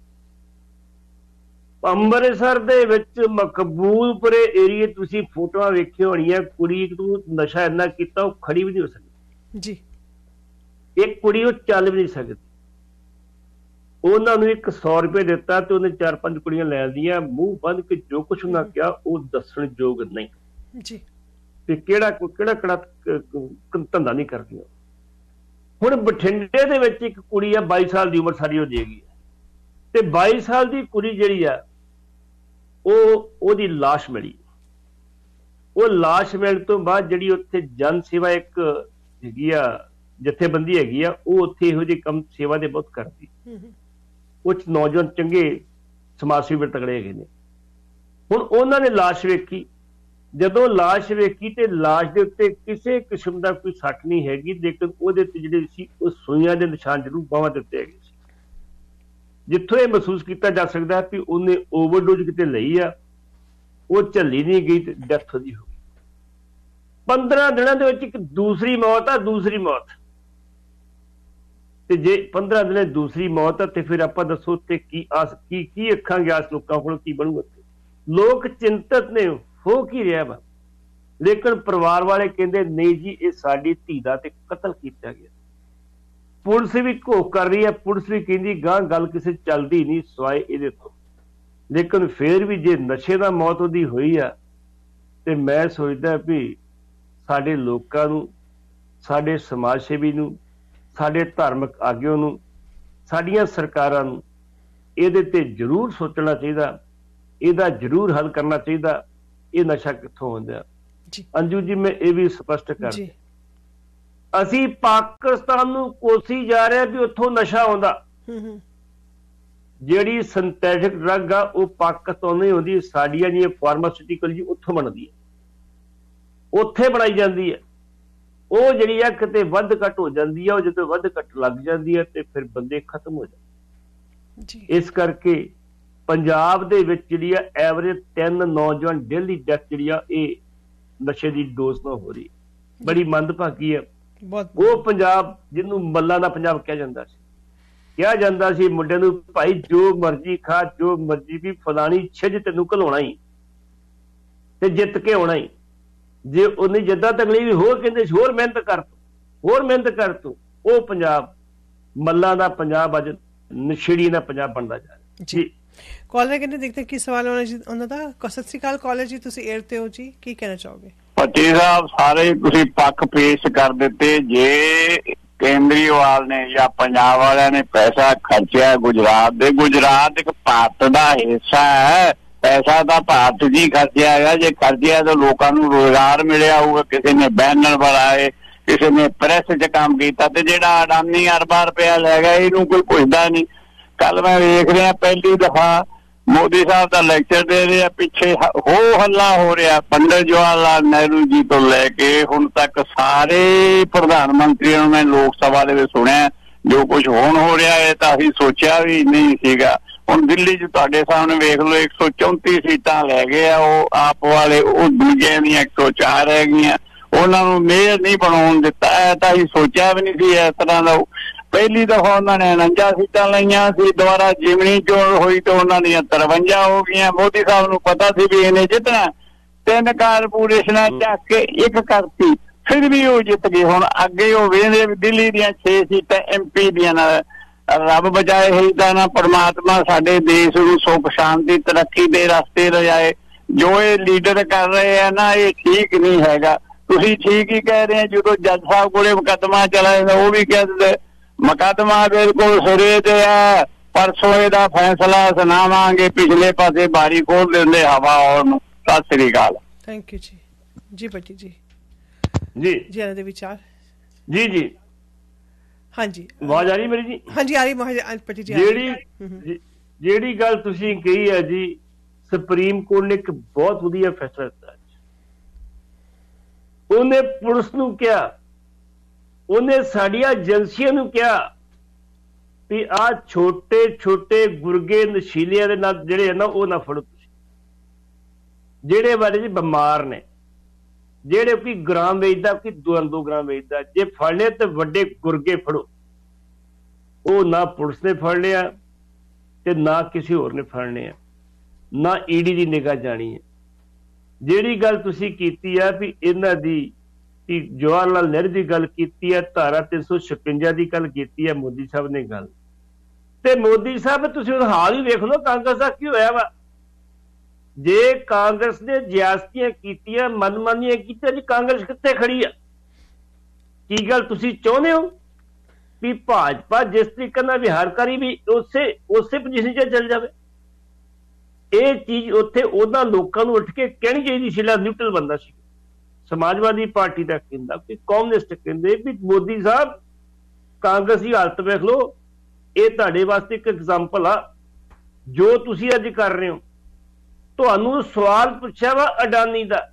ਅੰਮ੍ਰਿਤਸਰ ਦੇ ਵਿੱਚ ਮਕਬੂਲਪੁਰੇ ਏਰੀਏ ਤੁਸੀਂ ਫੋਟੋਆਂ ਵੇਖੀਆਂ ਹੋਣੀਆਂ ਕੁੜੀ ਨੂੰ ਨਸ਼ਾ ਇੰਨਾ ਕੀਤਾ ਉਹ ਖੜੀ ਵੀ ਨਹੀਂ ਹੋ ਸਕਦੀ ਜੀ ਇੱਕ ਕੁੜੀ ਉਹ ਚੱਲ ਵੀ ਨਹੀਂ ਸਕਦੀ ਉਹਨਾਂ ਨੂੰ ਇੱਕ ਸੌ ਰੁਪਏ ਦਿੱਤਾ ਤੇ ਉਹਨੇ ਚਾਰ ਪੰਜ ਕੁੜੀਆਂ ਲੈ ਲਈਆਂ ਮੂੰਹ ਬੰਦ ਕੇ ਜੋ ਕੁਛ ਉਹਨਾਂ ਕਿਹਾ ਉਹ ਦੱਸਣ ਯੋਗ ਨਹੀਂ ਜੀ ਤੇ ਕਿਹੜਾ ਕਿਹੜਾ ਕਿਹੜਾ ਧੰਦਾ ਨਹੀਂ ਕਰਦੀਆਂ ਹੁਣ ਬਠਿੰਡੇ ਦੇ ਵਿੱਚ ਇੱਕ ਕੁੜੀ ਆ ਬਾਈ ਸਾਲ ਦੀ ਉਮਰ ਸਾਰੀ ਹੋ ਜਾਏਗੀ ਤੇ ਬਾਈ ਸਾਲ ਦੀ ਕੁੜੀ ਜਿਹੜੀ ਆ ਉਹ ਉਹਦੀ ਲਾਸ਼ ਮਿਲੀ ਉਹ ਲਾਸ਼ ਮਿਲਣ ਤੋਂ ਬਾਅਦ ਜਿਹੜੀ ਉੱਥੇ ਜਨ ਸੇਵਾ ਇੱਕ ਹੈਗੀ ਆ ਜਥੇਬੰਦੀ ਹੈਗੀ ਆ ਉਹ ਉੱਥੇ ਇਹੋ ਜਿਹੇ ਕੰਮ ਸੇਵਾ ਦੇ ਬਹੁਤ ਕਰਦੀ ਉਹ ਚ ਨੌਜਵਾਨ ਚੰਗੇ ਸਮਾਜ ਸੇਵੀ ਤਗੜੇ ਹੈਗੇ ਨੇ ਹੁਣ ਉਹਨਾਂ ਨੇ ਲਾਸ਼ ਵੇਖੀ ਜਦੋਂ ਲਾਸ਼ ਵੇਖੀ ਤੇ ਲਾਸ਼ ਦੇ ਉੱਤੇ ਕਿਸੇ ਕਿਸਮ ਦਾ ਕੋਈ ਸੱਟ ਨਹੀਂ ਹੈਗੀ ਲੇਕਿਨ ਉਹਦੇ ਤੇ ਜਿਹੜੇ ਸੀ ਉਹ ਸੂਈਆਂ ਦੇ ਨਿਸ਼ਾਨ ਜ਼ਰੂਰ ਬਾਹਾਂ ਦੇ ਉੱਤੇ ਹੈਗੇ ਜਿੱਥੋਂ ਇਹ ਮਹਿਸੂਸ ਕੀਤਾ ਜਾ ਸਕਦਾ ਹੈ ਕਿ ਉਹਨੇ ਓਵਰਡੋਜ਼ ਕਿਤੇ ਲਈ ਆ ਉਹ ਝੱਲੀ ਨਹੀਂ ਗਈ ਤੇ ਡੈਥ ਉਹਦੀ ਹੋ ਗਈ ਪੰਦਰਾਂ ਦਿਨਾਂ ਦੇ ਵਿੱਚ ਇੱਕ ਦੂਸਰੀ ਮੌਤ ਆ ਦੂਸਰੀ ਮੌਤ ਤੇ ਜੇ ਪੰਦਰਾਂ ਦਿਨਾਂ ਦੂਸਰੀ ਮੌਤ ਆ ਤੇ ਫਿਰ ਆਪਾਂ ਦੱਸੋ ਤੇ ਕੀ ਆਸ ਕੀ ਕੀ ਅੱਖਾਂਗੇ ਆਸ ਲੋਕਾਂ ਕੋਲ ਕੀ ਬਣੂਗਾ ਲੋਕ ਚਿੰਤਤ ਨੇ ਹੋ ਕੀ ਰਿਹਾ ਵਾ ਲੇਕਿਨ ਪਰਿਵਾਰ ਵਾਲੇ ਕਹਿੰਦੇ ਨਹੀਂ ਜੀ ਇਹ ਸਾਡੀ ਧੀ ਦਾ ਤੇ ਕਤਲ ਕੀਤਾ ਗਿਆ ਪੁਲਿਸ ਵੀ ਘੋਖ ਕਰ ਰਹੀ ਹੈ ਪੁਲਿਸ ਵੀ ਕਹਿੰਦੀ ਗਾਂ ਗੱਲ ਕਿਸੇ ਚੱਲਦੀ ਨਹੀਂ ਸਵਾਏ ਇਹਦੇ ਤੋਂ ਲੇਕਿਨ ਫਿਰ ਵੀ ਜੇ ਨਸ਼ੇ ਦਾ ਮੌਤ ਉਹਦੀ ਹੋਈ ਆ ਤੇ ਮੈਂ ਸੋਚਦਾ ਵੀ ਸਾਡੇ ਲੋਕਾਂ ਨੂੰ ਸਾਡੇ ਸਮਾਜ ਸੇਵੀ ਨੂੰ ਸਾਡੇ ਧਾਰਮਿਕ ਆਗੂਆਂ ਨੂੰ ਸਾਡੀਆਂ ਸਰਕਾਰਾਂ ਨੂੰ ਇਹਦੇ ਤੇ ਜ਼ਰੂਰ ਸੋਚਣਾ ਚਾਹੀਦਾ ਇਹਦਾ ਜ਼ਰੂਰ ਹੱਲ ਕਰਨਾ ਚਾਹੀਦਾ ਇਹ ਨਸ਼ਾ ਕਿੱਥੋਂ ਹੁੰਦਾ ਜੀ ਅੰਜੂ ਜੀ ਮੈਂ ਇਹ ਵੀ ਸਪਸ਼ਟ ਕਰ ਜੀ ਅਸੀਂ ਪਾਕਿਸਤਾਨ ਨੂੰ ਕੋਸੀ ਜਾ ਰਹੇ ਵੀ ਉੱਥੋਂ ਨਸ਼ਾ ਆਉਂਦਾ ਜਿਹੜੀ ਸਿੰਥੈਟਿਕ ਡਰੱਗ ਆ ਉਹ ਪਾਕਿਸਤਾਨ ਨਹੀਂ ਹੁੰਦੀ ਸਾਡੀਆਂ ਜਿਹੜੀਆਂ ਫਾਰਮਾਸਿਊਟੀਕਲ ਜੀ ਉੱਥੋਂ ਬਣਦੀ ਹੈ ਉੱਥੇ ਬਣਾਈ ਜਾਂਦੀ ਹੈ ਉਹ ਜਿਹੜੀ ਆ ਕਿਤੇ ਵੱਧ ਘੱਟ ਹੋ ਜਾਂਦੀ ਆ ਉਹ ਜਦੋਂ ਵੱਧ ਘੱਟ ਲੱਗ ਜਾਂਦੀ ਹੈ ਤੇ ਫਿਰ ਬੰਦੇ ਖਤਮ ਹੋ ਜਾਂਦੇ ਇਸ ਕਰਕੇ पंजाब दे विच जिहड़ी आ एवरेज तीन नौजवान डेली डेथ जिहड़ी आ ये नशे की डोज ना हो रही, बड़ी मंदभागी है। वो पंजाब जिन्हों मल्लां दा पंजाब कहा जाता सी, कहा जाता सी मुंडे नूं भाई जो मर्जी खा, जो मर्जी भी फलानी छिज तैनूं घलाउणा ही ते जित के आउणा ही, जे उन्हें जिद्दां तकलीफ होर कहंदे सी होर मेहनत कर तूं होर मेहनत कर तूं। वो पंजाब मल्लां दा पंजाब अज नशेड़ी दा पंजाब बनता जा रहा जी। कॉलर कहते देखते की सवाल होना जी उन्हों दा। सत श्री अकाल कॉलर जी, तुसी एयर ते हो जी, की कहना चाहोगे? पट्टी साहब सारे तुसी पक्ष पेश कर दिते। जे केंद्रीवाल ने या पंजाब वाले ने पैसा खर्चा गुजरात दे, गुजरात एक भारत दा हिस्सा है, पैसा तो भारत जी खर्चा है। जे खर्चा तो लोगों को रोजगार मिलया होगा, किसी ने बैनर बनाए, किसी ने प्रेस च काम किया, तो जेड़ा अडानी अरबा रुपया लै गया इनू कोई पुछदा नहीं। कल मैं देख रहा पहली दफा मोदी साहब का लैक्चर दे रहे, पिछे हो हल्ला हो रहा पंडित जवाहर लाल नेहरू जी तो लैके हुण तक सारे प्रधानमंत्रियों ने लोक सभा दे सुनिया। जो कुछ होण हो रहा है तो असीं सोचिया भी नहीं सीगा। हुण दिल्ली च तुहाडे सामने वेख लो एक सौ चौंती सीटां लै गए आ, वो आप वाले वो दूजे दी एक सौ चार रह गईयां, उन्हां नूं मेयर नहीं बनाउण दित्ता है। तो असीं सोचिया भी नहीं सी इस तरह दा। पहली दफा उन्होंने उनंजा सीटां लईआं सी, दोबारा जिमनी चोण हुई तो उन्होंने तिरवंजा हो गई। मोदी साहब नूं पता सी भी इन्हें जितना, तीन कारपोरेशनां चक के एक करती, फिर भी वो जित गए। हुण अगे वो वेंदे दिल्ली दियां छे सीटां एम पी दियां रब बचाए है ना परमात्मा साडे देश नूं सुख शांति तरक्की दे रास्ते रजाए। जो ये लीडर कर रहे हैं ना ये ठीक नहीं हैगा। तुसीं ठीक ही कह रहे हैं। जो जज साहब कोले मुकदमा चला वो भी कह दिंदे मुकदमा बिल्कुल सिरे ते है, परसों इहदा फैसला सुनावांगे, पिछले पासे बारी खोल देंदे हवा और नूं। सत श्री अकाल। थैंक यू जी। जी भट्टी जी जी जी इन्हां दे विचार जी जी हाँ जी आवाज आ रही मेरी जी? हाँ जी आ रही महाराज भट्टी जी। जेड़ी जेड़ी गल तुसीं कही है जी, सुप्रीम कोर्ट ने एक बहुत वधिया फैसला दिता। उन्हें पुलिस नूं कहा, उन्हें साडियां एजेंसियां नूं कहा भी आ छोटे छोटे गुरगे नशीलियां दे नाल जिहड़े है ना वो ना फड़ो, तुसीं जिहड़े बारे जी बीमार ने, जिहड़े कोई ग्राम वेचदा, कोई दो दो ग्राम वेचदा, जे फड़ने तो वड्डे गुरगे फड़ो। वो ना पुलिस ने फड़ लिया ते ना किसी होर ने फड़ने आ, ना ईडी दी निगाह जानी है। जिहड़ी गल तुसीं कीती आ भी इन्हां दी जवाहर लाल नेहरू की गल की है, धारा तीन सौ छप्पंजा की गल की है मोदी साहब ने गल, ते मोदी साहब तुसीं हाल ही वेख लो कांग्रेस का की होया वा। जे कांग्रेस ने ज्यादतियां कीतियां, मनमानियां कीतियां जी, कांग्रेस कित्थे खड़ी है? की गल तुसीं चाहुंदे हो भी भाजपा जिस तरीके नाल विहार करी भी उसे उसे पोजीशन च चल जाए? ये चीज उत्थे उन्हां लोकां नूं उठ के कहनी चाहिए सी, न्यूट्रल बंदा सी। समाजवादी पार्टी का कहता, कम्युनिस्ट कहते भी मोदी साहब कांग्रेस की हालत वेख लो, ये तुहाडे वास्ते एक एग्जाम्पल आ जो तुसीं अज कर रहे हो। तुहानूं सवाल पुछया वा अडानी दा,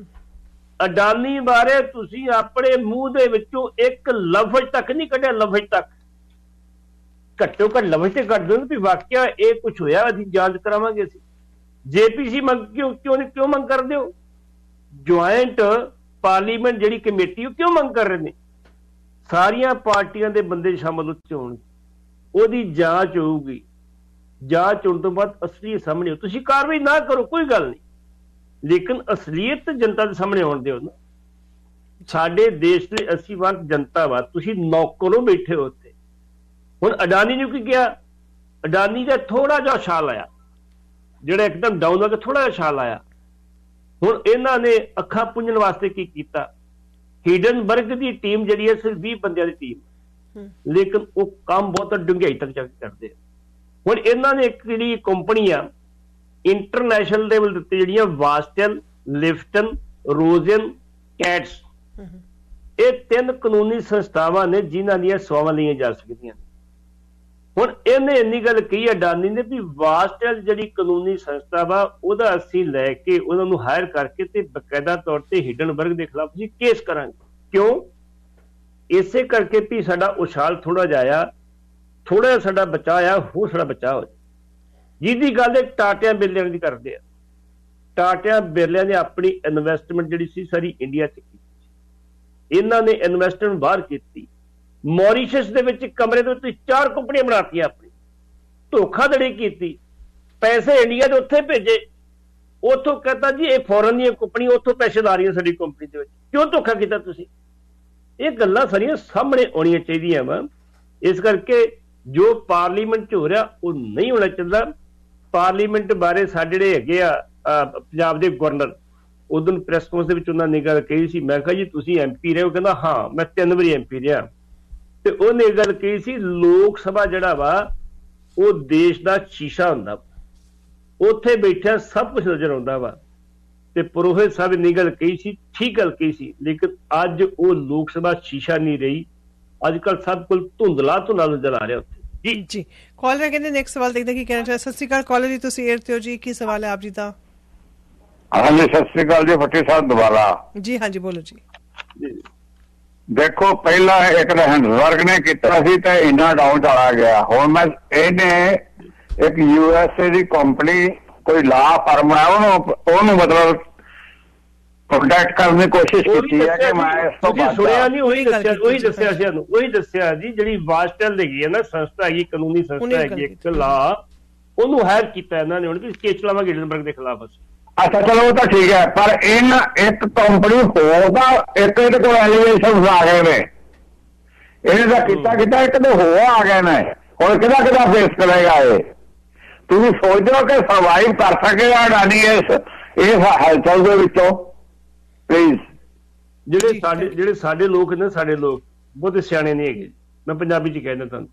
अडानी बारे तुसीं अपने मूँह दे विचों एक लफ्ज तक नहीं कढ़िया, लफ्ज तक घट्टो घट लफ्ज ते कढ़ दो भी वाकया ये कुछ होया, असीं जांच करावांगे। असीं जेपीसी मंग क्यों क्यों क्यों मंग करदे हो? ज्वाइंट पार्लीमेंट जिहड़ी कमेटी क्यों मंग कर रहे हैं? सारियां पार्टियां दे बंदे शामिल उत्ते होणगे, ओहदी जांच होऊगी, जांच होने तो बाद असलीयत सामने हो। तुसीं कार्रवाई ना करो कोई गल नहीं, लेकिन असलीयत जनता के सामने आउण दिओ ना। साडे देश दे अस्सी वार जनता वा, तुसीं नौकरों बैठे हो उत्ते। हुण अडानी ने की किया? अडानी का थोड़ा जिहा छाल आया, जिहड़ा एकदम डाउन होकर थोड़ा जिहा छाल आया। हुण इन्हां ने अखां पुंजण वास्ते की कीता? हिडनबर्ग की टीम जिहड़ी है सिर्फ बीस बंदियां दी टीम, लेकिन वो काम बहुत डूंघाई तक जाके करते हैं। हुण इन्हां ने एक जिहड़ी कंपनी आ इंटरनेशनल लेवल उत्ते जिहड़ियां वास्टन, लिफ्टन, रोजन, कैट्स, ये तीन कानूनी संस्थावां ने जिन्हां दीयां सेवावां लईआं जा सकदियां। हुण इन्हें इन्नी गल कही अडानी ने भी वास्टल जिहड़ी कानूनी संस्था वा उहदा असीं लैके उहनां नूं हायर करके ते बकायदा तौर ते हिडनबर्ग दे खिलाफ जी केस करांगे। क्यों? इसे करके भी साडा उछाल थोड़ा जाया, थोड़ा साडा बचाव आया, हो साडा बचाव हो जाए। ਜਿਹਦੀ ਗੱਲ ਇਹ ਟਾਟਿਆਂ ਬਿਰਲਿਆਂ ਦੀ ਕਰਦੇ ਆ। ਟਾਟਿਆਂ ਬਿਰਲਿਆਂ ਨੇ ਆਪਣੀ ਇਨਵੈਸਟਮੈਂਟ ਜਿਹੜੀ ਸੀ ਸਾਰੀ ਇੰਡੀਆ 'ਚ ਕੀਤੀ। ਇਹਨਾਂ ਨੇ ਇਨਵੈਸਟਮੈਂਟ ਬਾਹਰ ਕੀਤੀ। ਮੌਰੀਸ਼ਸ ਦੇ ਵਿੱਚ ਕਮਰੇ ਦੇ ਉੱਤੇ ਚਾਰ ਕੰਪਨੀਆਂ ਬਣਾਤੀਆਂ ਆਪਣੀ, ਧੋਖਾਧੜੀ ਕੀਤੀ, ਪੈਸੇ ਇੰਡੀਆ ਦੇ ਉੱਥੇ ਭੇਜੇ, ਉੱਥੋਂ ਕਹਿੰਦਾ ਜੀ ਇਹ ਫੋਰਨ ਦੀਆਂ ਕੰਪਨੀਆਂ ਉੱਥੋਂ ਪੈਸੇ ਲਾ ਰਹੀਆਂ ਸਾਡੀ ਕੰਪਨੀ ਦੇ ਵਿੱਚ, ਕਿਉਂ ਧੋਖਾ ਕੀਤਾ ਤੁਸੀਂ? ਇਹ ਗੱਲਾਂ ਸਾਰੀਆਂ ਸਾਹਮਣੇ ਆਉਣੀਆਂ ਚਾਹੀਦੀਆਂ ਵਾ। ਇਸ ਕਰਕੇ ਜੋ ਪਾਰਲੀਮੈਂਟ 'ਚ ਹੋ ਰਿਹਾ ਉਹ ਨਹੀਂ ਹੋਣਾ ਚਾਹੀਦਾ। ਪਾਰਲੀਮੈਂਟ ਬਾਰੇ ਸਾਡੇ ਜਿਹੜੇ ਹੈਗੇ ਆ ਪੰਜਾਬ ਦੇ ਗਵਰਨਰ, ਉਦੋਂ ਪ੍ਰੈਸ ਕਾਨਫਰੰਸ ਦੇ ਵਿੱਚ ਉਹਨਾਂ ਨੇ ਗੱਲ ਕਹੀ ਸੀ, ਮੈਂ ਕਿਹਾ ਜੀ ਤੁਸੀਂ ਐਮ ਪੀ ਰਹੇ ਹੋ? ਕਹਿੰਦਾ ਹਾਂ ਮੈਂ ਤਿੰਨ ਵਾਰੀ ਐਮ ਪੀ ਰਿਹਾ। ਤੇ ਉਹਨੇ ਗੱਲ ਕਹੀ ਸੀ ਲੋਕ ਸਭਾ ਜਿਹੜਾ ਵਾ ਉਹ ਦੇਸ਼ ਦਾ ਸ਼ੀਸ਼ਾ ਹੁੰਦਾ, ਉੱਥੇ ਬੈਠਿਆ ਸਭ ਕੁਝ ਨਜ਼ਰ ਆਉਂਦਾ ਵਾ। ਤੇ ਪੁਰੋਹਿਤ ਸਾਹਿਬ ਨੇ ਗੱਲ ਕਹੀ ਸੀ, ਠੀਕ ਗੱਲ ਕਹੀ ਸੀ, ਲੇਕਿਨ ਅੱਜ ਉਹ ਲੋਕ ਸਭਾ ਸ਼ੀਸ਼ਾ ਨਹੀਂ ਰਹੀ। ਅੱਜ ਕੱਲ ਸਭ ਕੋਲ ਧੁੰਦਲਾ ਧੁੰਦਲਾ ਨਜ਼ਰ ਆ ਰਿਹਾ ਉੱਥੇ। ਜੀ ਜੀ ਕਾਲਰ ਕਹਿੰਦੇ ਨੈਕਸਟ ਸਵਾਲ ਦੇਖਦੇ ਕੀ ਕਹਿਣਾ ਚਾਹੁੰਦੇ। ਸਤਿ ਸ਼੍ਰੀ ਅਕਾਲ ਕਾਲਰ ਜੀ, ਤੁਸੀਂ ਏਅਰ ਤੇ ਹੋ ਜੀ, ਕੀ ਸਵਾਲ ਹੈ ਆਪ ਜੀ ਦਾ? ਹਾਂਜੀ ਸਤਿ ਸ੍ਰੀ ਅਕਾਲ ਜੀ ਫੱਟੀ ਸਾਹਿਬ ਦੁਬਾਰਾ। ਜੀ ਹਾਂਜੀ ਬੋਲੋ ਜੀ। ਦੇਖੋ ਪਹਿਲਾਂ ਇੱਕ ਹੈਂਡਸਬਰਗ ਨੇ ਕੀਤਾ ਸੀ ਤੇ ਇੰਨਾ ਡਾਊਨ ਚਲਾ ਗਿਆ। ਹੁਣ ਮੈਂ ਇਹਨੇ ਇੱਕ ਯੂ ਐਸ ਏ ਦੀ ਕੰਪਨੀ ਕੋਈ ਲਾ ਫਰਮ ਹੈ ਉਹਨੂੰ ਉਹਨੂੰ ਮਤਲਬ ਪ੍ਰੋਟੈਕਟ ਕਰਨ ਦੀ ਕੋਸ਼ਿਸ਼ ਕੀਤੀ ਹੈ ਕਿ ਮੈਂ ਇਸ ਤੋਂ ਬਾਅਦ ਸੁਣਿਆ ਨਹੀਂ। ਉਹੀ ਦੱਸਿਆ ਉਹੀ ਦੱਸਿਆ ਸੀ ਸਾਨੂੰ ਉਹੀ ਦੱਸਿਆ ਜੀ ਜਿਹੜੀ ਵਾਸਟਲ ਹੈਗੀ ਹੈ ਨਾ ਸੰਸਥਾ ਹੈਗੀ, ਕਾਨੂੰਨੀ ਸੰਸਥਾ ਹੈਗੀ ਇੱਕ ਲਾ, ਉਹਨੂੰ ਹਾਇਰ ਕੀਤਾ ਇਹਨਾਂ ਨੇ ਹੁਣ ਵੀ ਕੇਸ ਚਲਾਵਾਂਗੇ ਹਿੰਡਨਬਰਗ ਦੇ ਖਿਲਾਫ। ਅੱਛਾ ਚਲੋ ਉਹ ਤਾਂ ਠੀਕ ਹੈ, ਪਰ ਇਹਨਾਂ ਇੱਕ ਕੰਪਨੀ ਹੋਰ ਦਾ ਇੱਕ ਇਹਦੇ ਕੋਲ ਐਲੀਗੇਸ਼ਨ ਆ ਗਏ ਨੇ, ਇਹਨੇ ਤਾਂ ਕੀਤਾ ਕੀਤਾ ਇੱਕ ਦੇ ਹੋਰ ਆ ਗਏ ਨੇ। ਹੁਣ ਕਿਹਦਾ ਕਿਹਦਾ ਫੇਸ ਕਰੇਗਾ ਇਹ? ਤੁਸੀਂ ਸੋਚਦੇ ਹੋ ਕਿ ਸਰਵਾਈਵ ਕਰ ਸਕੇਗਾ ਅਡਾਨੀ ਇਸ ਇਸ ਹਲਚਲ ਦੇ ਵਿੱਚੋਂ? ਪਲੀਜ਼ ਜਿਹੜੇ ਸਾਡੇ ਜਿਹੜੇ ਸਾਡੇ ਲੋਕ ਨੇ, ਸਾਡੇ ਲੋਕ ਬਹੁਤੇ ਸਿਆਣੇ ਨਹੀਂ ਹੈਗੇ, ਮੈਂ ਪੰਜਾਬੀ ਚ ਕਹਿੰਦਾ ਤੁਹਾਨੂੰ,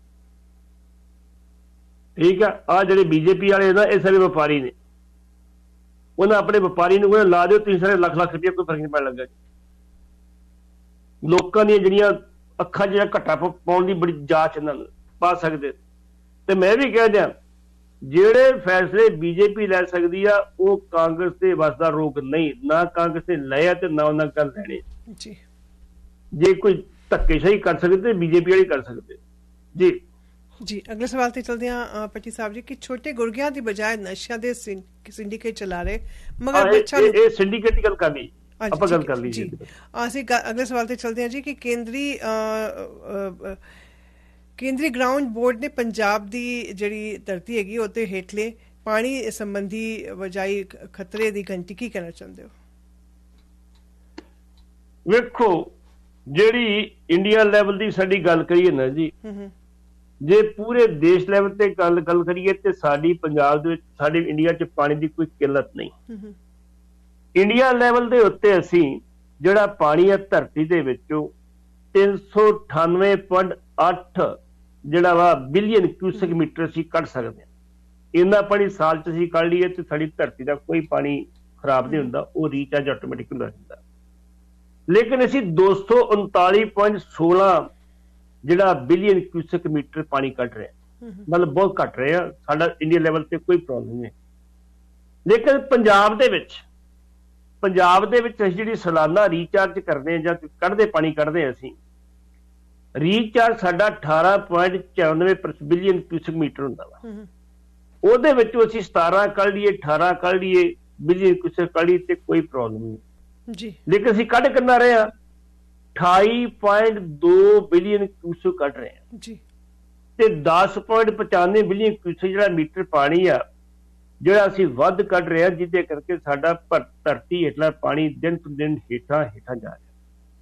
ਠੀਕ ਆ। ਆਹ ਜਿਹੜੇ ਬੀਜੇਪੀ ਵਾਲੇ ਨਾ ਇਹ ਸਾਰੇ ਵਪਾਰੀ ਨੇ, ਉਹਨਾਂ ਆਪਣੇ ਵਪਾਰੀ ਨੂੰ ਲਾ ਦਿਓ ਤੁਸੀਂ ਸਾਰੇ ਲੱਖ ਲੱਖ ਰੁਪਇਆ, ਕੋਈ ਫਰਕ ਨਹੀਂ ਪੈਣ ਲੱਗਾ। ਲੋਕਾਂ ਦੀਆਂ ਜਿਹੜੀਆਂ ਅੱਖਾਂ ਜਿਹੜਾ ਘੱਟਾ ਪਾਉਣ ਦੀ ਬੜੀ ਜਾਂਚ ਇਹਨਾਂ ਨੂੰ ਪਾ ਸਕਦੇ। ਤੇ ਮੈਂ ਵੀ ਕਹਿ ਦਿਆਂ ਜਿਹੜੇ ਫੈਸਲੇ ਬੀਜੇਪੀ ਲੈ ਸਕਦੀ ਆ ਉਹ ਕਾਂਗਰਸ ਦੇ ਵੱਸ ਦਾ ਰੋਕ ਨਹੀਂ, ਨਾ ਕਾਂਗਰਸ ਨੇ ਲਿਆ ਤੇ ਨਾ ਉਹਨਾਂ ਕਰ ਲੈਣੇ। ਜੀ ਜੇ ਕੋਈ ਧੱਕੇਸ਼ਾਹੀ ਕਰ ਸਕਦੇ ਬੀਜੇਪੀ ਵਾਲੇ ਕਰ ਸਕਦੇ। ਜੀ ਜੀ ਅਗਲੇ ਸਵਾਲ ਤੇ ਚਲਦੇ ਹਾਂ ਪੱਟੀ ਸਾਹਿਬ ਜੀ, ਕਿ ਛੋਟੇ ਗੁਰਗਿਆਂ ਦੀ ਬਜਾਏ ਨਸ਼ਿਆਂ ਦੇ ਸਿੰਡੀਕੇਟ ਚਲਾ ਰਹੇ, ਮਗਰ ਬੱਚਾ ਇਹ ਸਿੰਡੀਕੇਟ ਦੀ ਗੱਲ ਕਰ ਲਈ ਆਪਾਂ ਗੱਲ ਕਰ ਲਈ ਜੀ। ਅਸੀਂ ਅਗਲੇ ਸਵਾਲ ਤੇ ਚਲਦੇ ਹਾਂ ਜੀ, ਕਿ ਕੇਂਦਰੀ ਕੇਂਦਰੀ ਗਰਾਊਂਡ ਬੋਰਡ ਨੇ ਪੰਜਾਬ ਦੀ ਜਿਹੜੀ ਧਰਤੀ ਹੈਗੀ ਉਹਦੇ ਹੇਠਲੇ ਪਾਣੀ ਸੰਬੰਧੀ ਵਜਾਈ ਖਤਰੇ ਦੀ ਘੰਟੀ, ਕੀ ਕਹਿਣਾ ਚਾਹੁੰਦੇ ਹੋ? ਵੇਖੋ ਜਿਹੜੀ ਇੰਡੀਆ ਲੈਵਲ ਦੀ ਸਾਡੀ ਗੱਲ ਕਰੀਏ ਨਾ ਜੀ, ਜੇ ਪੂਰੇ ਦੇਸ਼ ਲੈਵਲ ਤੇ ਗੱਲ ਗੱਲ ਕਰੀਏ ਤੇ ਸਾਡੀ ਪੰਜਾਬ ਦੇ ਵਿੱਚ ਸਾਡੇ ਇੰਡੀਆ 'ਚ ਪਾਣੀ ਦੀ ਕੋਈ ਕਿੱਲਤ ਨਹੀਂ। ਇੰਡੀਆ ਲੈਵਲ ਦੇ ਉੱਤੇ ਅਸੀਂ ਜਿਹੜਾ ਪਾਣੀ ਹੈ ਧਰਤੀ ਦੇ ਵਿੱਚੋਂ ਤਿੰਨ ਸੌ ਅਠਾਨਵੇਂ ਪੁਆਇੰਟ ਅੱਠ ਜਿਹੜਾ ਵਾ ਬਿਲੀਅਨ ਕਿਊਸਕ ਮੀਟਰ ਅਸੀਂ ਕੱਢ ਸਕਦੇ ਹਾਂ। ਇੰਨਾ ਪਾਣੀ ਸਾਲ 'ਚ ਅਸੀਂ ਕੱਢ ਲਈਏ ਤੇ ਸਾਡੀ ਧਰਤੀ ਦਾ ਕੋਈ ਪਾਣੀ ਖਰਾਬ ਨਹੀਂ ਹੁੰਦਾ, ਉਹ ਰੀਚਾਰਜ ਆਟੋਮੈਟਿਕ ਹੁੰਦਾ ਰਹਿੰਦਾ। ਲੇਕਿਨ ਅਸੀਂ ਦੋ ਸੌ ਉਨਤਾਲੀ ਪੁਆਇੰਟ ਸੋਲਾਂ ਜਿਹੜਾ ਬਿਲੀਅਨ ਕਿਊਸਕ ਮੀਟਰ ਪਾਣੀ ਕੱਢ ਰਹੇ ਹਾਂ, ਮਤਲਬ ਬਹੁਤ ਘੱਟ ਰਹੇ ਆ। ਸਾਡਾ ਇੰਡੀਆ ਲੈਵਲ ਤੇ ਕੋਈ ਪ੍ਰੋਬਲਮ ਨਹੀਂ। ਲੇਕਿਨ ਪੰਜਾਬ ਦੇ ਵਿੱਚ ਪੰਜਾਬ ਦੇ ਵਿੱਚ ਅਸੀਂ ਜਿਹੜੀ ਸਾਲਾਨਾ ਰੀਚਾਰਜ ਕਰਦੇ ਹਾਂ ਜਾਂ ਕੱਢਦੇ ਪਾਣੀ ਕੱਢਦੇ ਹਾਂ, ਅਸੀਂ ਰੀਚਾਰਜ ਸਾਡਾ ਅਠਾਰਾਂ ਪੁਆਇੰਟ ਚੌਰਾਨਵੇਂ ਬਿਲੀਅਨ ਕਿਊਸਕ ਮੀਟਰ ਹੁੰਦਾ ਵਾ। ਉਹਦੇ ਵਿੱਚੋਂ ਅਸੀਂ ਸਤਾਰਾਂ ਕੱਢ ਲਈਏ, ਅਠਾਰਾਂ ਕੱਢ ਲਈਏ ਬਿਲੀਅਨ ਕਿਊਸਕ ਕੱਢ ਲਈਏ ਤੇ ਕੋਈ ਪ੍ਰੋਬਲਮ ਨਹੀਂ ਜੀ। ਲੇਕਿਨ ਅਸੀਂ ਕੱਢ ਕਿੰਨਾ ਰਹੇ ਆ? ਅਠਾਈ ਪੁਆਇੰਟ ਦੋ ਬਿਲੀਅਨ ਕਿਊਸਕ ਕੱਢ ਰਹੇ ਆ ਜੀ, ਤੇ ਦਸ ਪੁਆਇੰਟ ਪਚਾਨਵੇਂ ਬਿਲੀਅਨ ਕਿਊਸਕ ਜਿਹੜਾ ਮੀਟਰ ਪਾਣੀ ਆ ਜਿਹੜਾ ਅਸੀਂ ਵੱਧ ਕੱਢ ਰਹੇ ਹਾਂ, ਜਿਹਦੇ ਕਰਕੇ ਸਾਡਾ ਧਰਤੀ ਹੇਠਲਾ ਪਾਣੀ ਦਿਨ ਤੋਂ ਦਿਨ ਹੇਠਾਂ ਹੇਠਾਂ ਜਾ ਰਿਹਾ।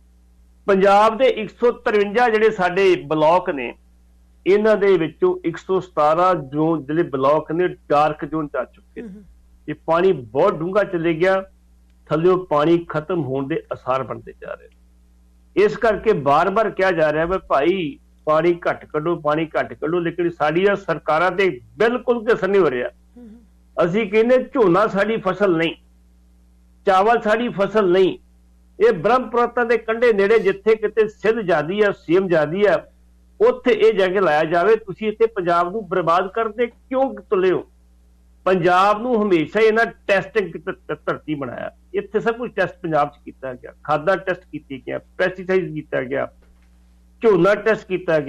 ਪੰਜਾਬ ਦੇ ਇੱਕ ਸੌ ਤਰਵੰਜਾ ਜਿਹੜੇ ਸਾਡੇ ਬਲਾਕ ਨੇ, ਇਹਨਾਂ ਦੇ ਵਿੱਚੋਂ ਇੱਕ ਸੌ ਸਤਾਰਾਂ ਜ਼ੋਨ ਜਿਹੜੇ ਬਲਾਕ ਨੇ ਡਾਰਕ ਜ਼ੋਨ ਚ ਆ ਚੁੱਕੇ ਨੇ। ਇਹ ਪਾਣੀ ਬਹੁਤ ਡੂੰਘਾ ਚਲੇ ਗਿਆ, ਥੱਲਿਓਂ ਪਾਣੀ ਖਤਮ ਹੋਣ ਦੇ ਅਸਾਰ ਬਣਦੇ ਜਾ ਰਹੇ। ਇਸ ਕਰਕੇ ਬਾਰ-ਬਾਰ ਕਿਹਾ ਜਾ ਰਿਹਾ ਵੀ ਭਾਈ ਪਾਣੀ ਘੱਟ ਕੱਢੋ, ਪਾਣੀ ਘੱਟ ਕੱਢੋ, ਲੇਕਿਨ ਸਾਡੀਆਂ ਸਰਕਾਰਾਂ ਤੇ ਬਿਲਕੁਲ ਕਿਸੇ ਨਹੀਂ ਹੋ ਰਿਹਾ। ਅਸੀਂ ਕਹਿੰਦੇ ਝੋਨਾ ਸਾਡੀ ਫਸਲ ਨਹੀਂ, ਚਾਵਲ ਸਾਡੀ ਫਸਲ ਨਹੀਂ। ਇਹ ਬ੍ਰਹਮਪੁੱਤਰ ਦੇ ਕੰਢੇ ਨੇੜੇ ਜਿੱਥੇ ਕਿਤੇ ਸਿੰਧ ਜਾਂਦੀ ਆ, ਸੀਮ ਜਾਂਦੀ ਆ, ਉੱਥੇ ਇਹ ਜਗ੍ਹਾ ਲਾਇਆ ਜਾਵੇ। ਤੁਸੀਂ ਇੱਥੇ ਪੰਜਾਬ ਨੂੰ ਬਰਬਾਦ ਕਰਦੇ ਕਿਉਂ ਤੁਲੇ ਹੋ? ਪੰਜਾਬ ਨੂੰ ਹਮੇਸ਼ਾ ਇਹਨਾਂ ਟੈਸਟਿੰਗ ਧਰਤੀ ਬਣਾਇਆ। ਇੱਥੇ ਸਭ ਕੁਝ ਟੈਸਟ ਪੰਜਾਬ 'ਚ ਕੀਤਾ ਗਿਆ, ਖਾਦਾਂ ਟੈਸਟ ਕੀਤੀ ਗਿਆ, ਪੈਸਟੀਸਾਈਡ ਕੀਤਾ ਗਿਆ, ਝੋਨਾ ਟੈਸਟ ਕੀਤਾ ਗਿਆ।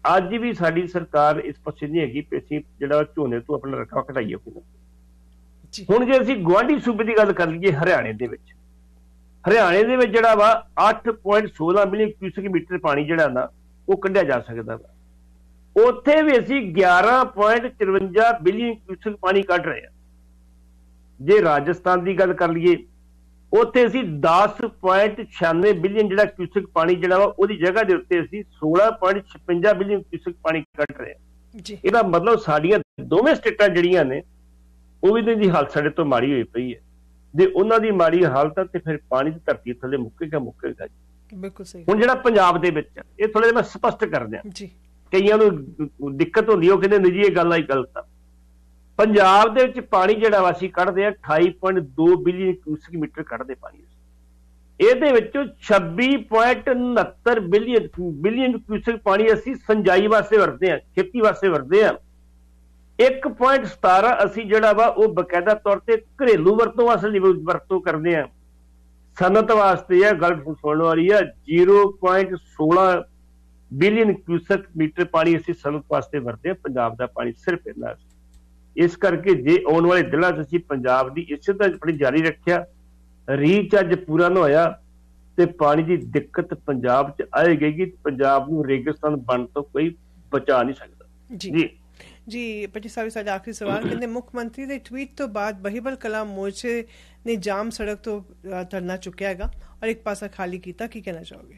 ਅੱਜ ਵੀ ਸਾਡੀ ਸਰਕਾਰ ਇਸ ਪਾਸੇ ਨਹੀਂ ਹੈਗੀ ਕਿ ਅਸੀਂ ਜਿਹੜਾ ਝੋਨੇ ਤੋਂ ਆਪਣਾ ਰਕਬਾ ਘਟਾਈਏ। ਹੁਣ ਜੇ ਅਸੀਂ ਗੁਆਂਢੀ ਸੂਬੇ ਦੀ ਗੱਲ ਕਰ ਲਈਏ, ਹਰਿਆਣੇ ਦੇ ਵਿੱਚ ਹਰਿਆਣੇ ਦੇ ਵਿੱਚ ਜਿਹੜਾ ਵਾ ਅੱਠ ਪੁਆਇੰਟ ਸੋਲਾਂ ਮਿਲੀਅਨ ਕਿਊਸਕ ਮੀਟਰ ਪਾਣੀ ਜਿਹੜਾ ਨਾ ਉਹ ਕੱਢਿਆ ਜਾ ਸਕਦਾ ਵਾ। ਉੱਥੇ ਵੀ ਅਸੀਂ ਗਿਆਰਾਂ ਪੁਆਇੰਟ ਚੁਰੰਜਾ ਬਿਲੀਅਨ ਕਿਊਸਕ ਪਾਣੀ ਕੱਢ ਰਹੇ ਹਾਂ। ਜੇ ਰਾਜਸਥਾਨ ਦੀ ਗੱਲ ਕਰ ਲਈਏ, ਉੱਥੇ ਅਸੀਂ ਦਸ ਪੁਆਇੰਟ ਛਿਆਨਵੇਂ ਬਿਲੀਅਨ ਜਿਹੜਾ ਕਿਊਸਕ ਪਾਣੀ ਜਿਹੜਾ ਵਾ ਉਹਦੀ ਜਗ੍ਹਾ ਦੇ ਉੱਤੇ ਅਸੀਂ ਸੋਲਾਂ ਪੁਆਇੰਟ ਛਪੰਜਾ ਬਿਲੀਅਨ ਕਿਊਸਕ ਪਾਣੀ ਕੱਢ ਰਹੇ ਹਾਂ। ਇਹਦਾ ਮਤਲਬ ਸਾਡੀਆਂ ਦੋਵੇਂ ਸਟੇਟਾਂ ਜਿਹੜੀਆਂ ਨੇ ਉਹ ਵੀ ਦੀ ਹਾਲਤ ਸਾਡੇ ਤੋਂ ਮਾੜੀ ਹੋਈ ਪਈ ਹੈ। ਜੇ ਉਹਨਾਂ ਦੀ ਮਾੜੀ ਹਾਲਤ ਹੈ ਤੇ ਫਿਰ ਪਾਣੀ ਦੀ ਧਰਤੀ ਥੱਲੇ ਮੁੱਕੇਗਾ ਮੁੱਕੇਗਾ ਜੀ। ਬਿਲਕੁਲ ਸਹੀ। ਹੁਣ ਜਿਹੜਾ ਪੰਜਾਬ ਦੇ ਵਿੱਚ ਇਹ ਥੋੜਾ ਜਿਹਾ ਮੈਂ ਸਪਸ਼ਟ ਕਰ ਦਿਆਂ ਜੀ, ਕਈਆਂ ਨੂੰ ਦਿੱਕਤ ਹੁੰਦੀ, ਉਹ ਕਹਿੰਦੇ ਨਹੀਂ ਜੀ ਇਹ ਗੱਲ ਆਈ ਗਲਤ ਆ। ਪੰਜਾਬ ਦੇ ਵਿੱਚ ਪਾਣੀ ਜਿਹੜਾ ਵਾ ਅਸੀਂ ਕੱਢਦੇ ਆ ਅਠਾਈ ਪੁਆਇੰਟ ਦੋ ਬਿਲੀਅਨ ਕਿਊਸਕ ਮੀਟਰ ਕੱਢਦੇ ਪਾਣੀ। ਇਹਦੇ ਵਿੱਚੋਂ ਛੱਬੀ ਪੁਆਇੰਟ ਉਨੱਤਰ ਬਿਲੀਅਨ ਬਿਲੀਅਨ ਕਿਊਸਕ ਪਾਣੀ ਅਸੀਂ ਸਿੰਜਾਈ ਵਾਸਤੇ ਵਰਤਦੇ ਆ, ਖੇਤੀ ਵਾਸਤੇ ਵਰਤਦੇ ਆ। ਇੱਕ ਪੁਆਇੰਟ ਸਤਾਰਾਂ ਅਸੀਂ ਜਿਹੜਾ ਵਾ ਉਹ ਬਕਾਇਦਾ ਤੌਰ ਤੇ ਘਰੇਲੂ ਵਰਤੋਂ ਵਾਸਤੇ ਵਰਤੋਂ ਕਰਦੇ ਆ। ਸਨਅਤ ਵਾਸਤੇ ਇਹ ਗੱਲ ਸੁਣਨ ਵਾਲੀ ਆ, ਜ਼ੀਰੋ ਪੁਆਇੰਟ ਸੋਲਾਂ ਬਿਲੀਅਨ ਕਿਊਸਕ ਮੀਟਰ ਪਾਣੀ ਅਸੀਂ ਸਨਅਤ ਵਾਸਤੇ ਵਰਤਦੇ ਆ। ਪੰਜਾਬ ਦਾ ਪਾਣੀ ਸਿਰਫ ਇੰਨਾ। ਇਸ ਕਰਕੇ ਜੇ ਆਉਣ ਵਾਲੇ ਦਿਨਾਂ 'ਚ ਅਸੀਂ ਪੰਜਾਬ ਦੀ ਇਸੇ ਤਰ੍ਹਾਂ ਆਪਣੀ ਜਾਰੀ ਰੱਖਿਆ, ਰੀਚਾਰਜ ਪੂਰਾ ਨਾ ਹੋਇਆ ਤੇ ਪਾਣੀ ਦੀ ਦਿੱਕਤ ਪੰਜਾਬ 'ਚ ਆਏਗੀ ਕਿ ਪੰਜਾਬ ਨੂੰ ਰੇਗਿਸਤਾਨ ਬਣਨ ਤੋਂ ਕੋਈ ਬਚਾ ਨਹੀਂ ਸਕਦਾ ਜੀ। जी पट्टी साहब साडा आखिरी सवाल, कहते मुख्यमंत्री के ट्वीट तो बाद बहिबल कलां मोर्चे ने जाम सड़क तो धरना चुकिया है और एक पासा खाली किया, की कहना चाहोगे?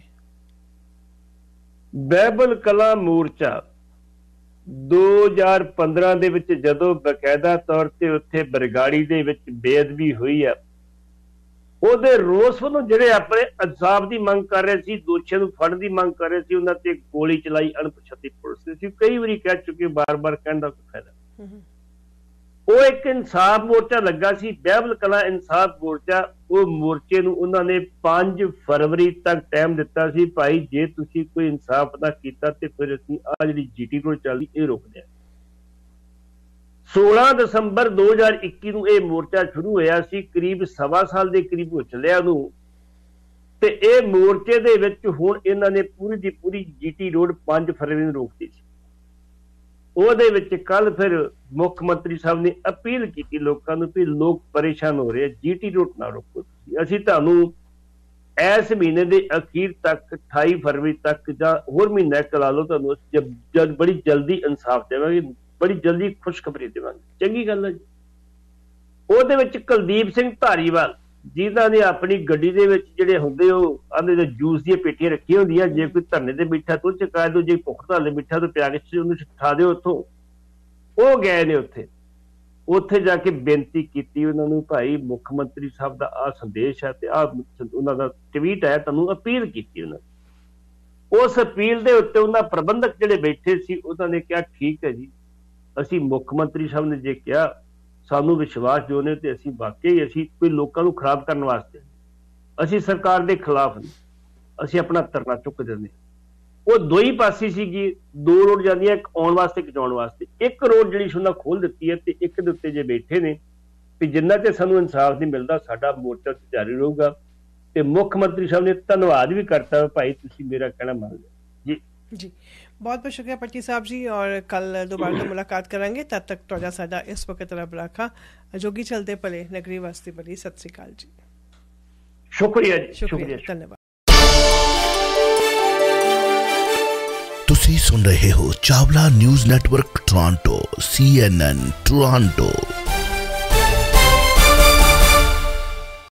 बहिबल कलां मोर्चा दो हज़ार पंद्रह ਦੇ ਵਿੱਚ ਜਦੋਂ ਬਕਾਇਦਾ ਤੌਰ ਤੇ ਉੱਥੇ ਬਰਗਾੜੀ ਦੇ ਵਿੱਚ ਬੇਅਦਬੀ ਹੋਈ ਆ, ਉਹਦੇ ਰੋਸ ਵੱਲੋਂ ਜਿਹੜੇ ਆਪਣੇ ਇਨਸਾਫ ਦੀ ਮੰਗ ਕਰ ਰਹੇ ਸੀ, ਦੋਸ਼ੀਆਂ ਨੂੰ ਫੜਨ ਦੀ ਮੰਗ ਕਰ ਰਹੇ ਸੀ, ਉਹਨਾਂ ਤੇ ਗੋਲੀ ਚਲਾਈ ਅਣਪਛਾਤੀ ਪੁਲਿਸ ਨੇ। ਸੀ ਕਈ ਵਾਰੀ ਕਹਿ ਚੁੱਕੇ, ਬਾਰ-ਬਾਰ ਕਹਿਣ ਦਾ ਕੋਈ ਫਾਇਦਾ। ਉਹ ਇੱਕ ਇਨਸਾਫ ਮੋਰਚਾ ਲੱਗਾ ਸੀ, ਬਹਿਬਲ ਕਲਾਂ ਇਨਸਾਫ ਮੋਰਚਾ। ਉਹ ਮੋਰਚੇ ਨੂੰ ਉਹਨਾਂ ਨੇ ਪੰਜ ਫਰਵਰੀ ਤੱਕ ਟਾਈਮ ਦਿੱਤਾ ਸੀ, ਭਾਈ ਜੇ ਤੁਸੀਂ ਕੋਈ ਇਨਸਾਫ ਨਾ ਕੀਤਾ ਤੇ ਫਿਰ ਅਸੀਂ ਆ ਜਿਹੜੀ ਜੀਟੀ ਰੋਡ ਚੱਲਦੀ ਇਹ ਰੋਕਦੇ ਹਾਂ। सोलह ਦਸੰਬਰ दो हज़ार इक्की ਨੂੰ ਇਹ ਮੋਰਚਾ ਸ਼ੁਰੂ ਹੋਇਆ ਸੀ, ਕਰੀਬ ਸਵਾ ਸਾਲ ਦੇ ਕਰੀਬ ਹੋ ਚੱਲਿਆ ਉਹਨੂੰ। ਤੇ ਇਹ ਮੋਰਚੇ ਦੇ ਵਿੱਚ ਹੁਣ ਇਹਨਾਂ ਨੇ ਪੂਰੀ ਦੀ ਪੂਰੀ ਜੀਟੀ ਰੋਡ ਪੰਜ ਫਰਵਰੀ ਨੂੰ ਰੋਕਤੀ ਸੀ। ਉਹਦੇ ਵਿੱਚ ਕੱਲ ਫਿਰ ਮੁੱਖ ਮੰਤਰੀ ਸਾਹਿਬ ਨੇ ਅਪੀਲ ਕੀਤੀ ਲੋਕਾਂ ਨੂੰ ਵੀ ਲੋਕ ਪਰੇਸ਼ਾਨ ਹੋ ਰਹੇ, ਜੀਟੀ ਰੋਡ ਨਾ ਰੋਕੋ, ਅਸੀਂ ਤੁਹਾਨੂੰ ਇਸ ਮਹੀਨੇ ਦੇ ਅਖੀਰ ਤੱਕ ਅਠਾਈ ਫਰਵਰੀ ਤੱਕ ਜਾਂ ਹੋਰ ਮਹੀਨਾ ਕਲਾ ਲਓ, ਤੁਹਾਨੂੰ ਜਦ ਬੜੀ ਜਲਦੀ ਇਨਸਾਫ ਦੇਵਾਂਗੇ, ਬੜੀ ਜਲਦੀ ਖੁਸ਼ਖਬਰੀ ਦੇਵਾਂਗੇ। ਚੰਗੀ ਗੱਲ ਹੈ ਜੀ। ਉਹਦੇ ਵਿੱਚ ਕੁਲਦੀਪ ਸਿੰਘ ਧਾਰੀਵਾਲ ਜਿਨ੍ਹਾਂ ਨੇ ਆਪਣੀ ਗੱਡੀ ਦੇ ਵਿੱਚ ਜਿਹੜੇ ਹੁੰਦੇ ਉਹ ਆਂਦੇ ਜੂਸ ਦੀਆਂ ਪੇਟੀਆਂ ਰੱਖੀਆਂ ਹੁੰਦੀਆਂ, ਜੇ ਕੋਈ ਧਰਨੇ ਤੇ ਬੈਠਾ ਤੋਂ ਚੁਕਾ ਦਿਓ, ਜੇ ਭੁੱਖ ਧਾਲੇ ਬੈਠਾ ਤੋਂ ਪਿਆ ਕੇ ਉਹਨੂੰ ਉਠਾ ਦਿਓ ਉੱਥੋਂ। ਉਹ ਗਏ ਨੇ ਉੱਥੇ, ਉੱਥੇ ਜਾ ਕੇ ਬੇਨਤੀ ਕੀਤੀ ਉਹਨਾਂ ਨੂੰ, ਭਾਈ ਮੁੱਖ ਮੰਤਰੀ ਸਾਹਿਬ ਦਾ ਆਹ ਸੰਦੇਸ਼ ਹੈ ਤੇ ਆਹ ਉਹਨਾਂ ਦਾ ਟਵੀਟ ਹੈ, ਤੁਹਾਨੂੰ ਅਪੀਲ ਕੀਤੀ ਉਹਨਾਂ ਨੇ। ਉਸ ਅਪੀਲ ਦੇ ਉੱਤੇ ਉਹਨਾਂ ਪ੍ਰਬੰਧਕ ਜਿਹੜੇ ਬੈਠੇ ਸੀ ਉਹਨਾਂ ਨੇ ਕਿਹਾ ਠੀਕ ਹੈ ਜੀ, ਅਸੀਂ ਮੁੱਖ ਮੰਤਰੀ ਸਾਹਿਬ ਨੇ ਜੇ ਕਿਹਾ ਸਾਨੂੰ ਵਿਸ਼ਵਾਸ ਜੋ ਨੇ ਤੇ ਅਸੀਂ ਵਾਕਈ ਅਸੀਂ ਕੋਈ ਲੋਕਾਂ ਨੂੰ ਖਰਾਬ ਕਰਨ ਵਾਸਤੇ, ਅਸੀਂ ਸਰਕਾਰ ਦੇ ਖਿਲਾਫ ਨਹੀਂ, ਅਸੀਂ ਆਪਣਾ ਧਰਨਾ ਚੁੱਕ ਦਿੰਦੇ। ਉਹ ਦੋ ਹੀ ਪਾਸੇ ਸੀਗੀ, ਦੋ ਰੋਡ ਜਾਂਦੀਆਂ, ਇੱਕ ਆਉਣ ਵਾਸਤੇ ਇੱਕ ਜਾਣ ਵਾਸਤੇ। ਇੱਕ ਰੋਡ ਜਿਹੜੀ ਉਹਨਾਂ ਖੋਲ ਦਿੱਤੀ ਹੈ ਤੇ ਇੱਕ ਦੇ ਉੱਤੇ ਜੇ ਬੈਠੇ ਨੇ ਵੀ ਜਿੰਨਾ ਤੇ ਸਾਨੂੰ ਇਨਸਾਫ ਨਹੀਂ ਮਿਲਦਾ ਸਾਡਾ ਮੋਰਚਾ ਜਾਰੀ ਰਹੂਗਾ। ਤੇ ਮੁੱਖ ਮੰਤਰੀ ਸਾਹਿਬ ਨੇ ਧੰਨਵਾਦ ਵੀ ਕਰਤਾ, ਭਾਈ ਤੁਸੀਂ ਮੇਰਾ ਕਹਿਣਾ ਮੰਨ ਲਿਆ ਜੀ। जी बहुत बहुत शुक्रिया पट्टी साहब जी, और कल दोबारा तो मुलाकात करेंगे। तब तक तुहाडा साडा इस वक्त तरफ रखा जोगी चलते भले नगरी वास्ते भली। सत श्री अकाल जी। शुक्रिया जी, शुक्रिया, धन्यवाद। तुसी सुन रहे हो Chawla news network Toronto, C N N Toronto.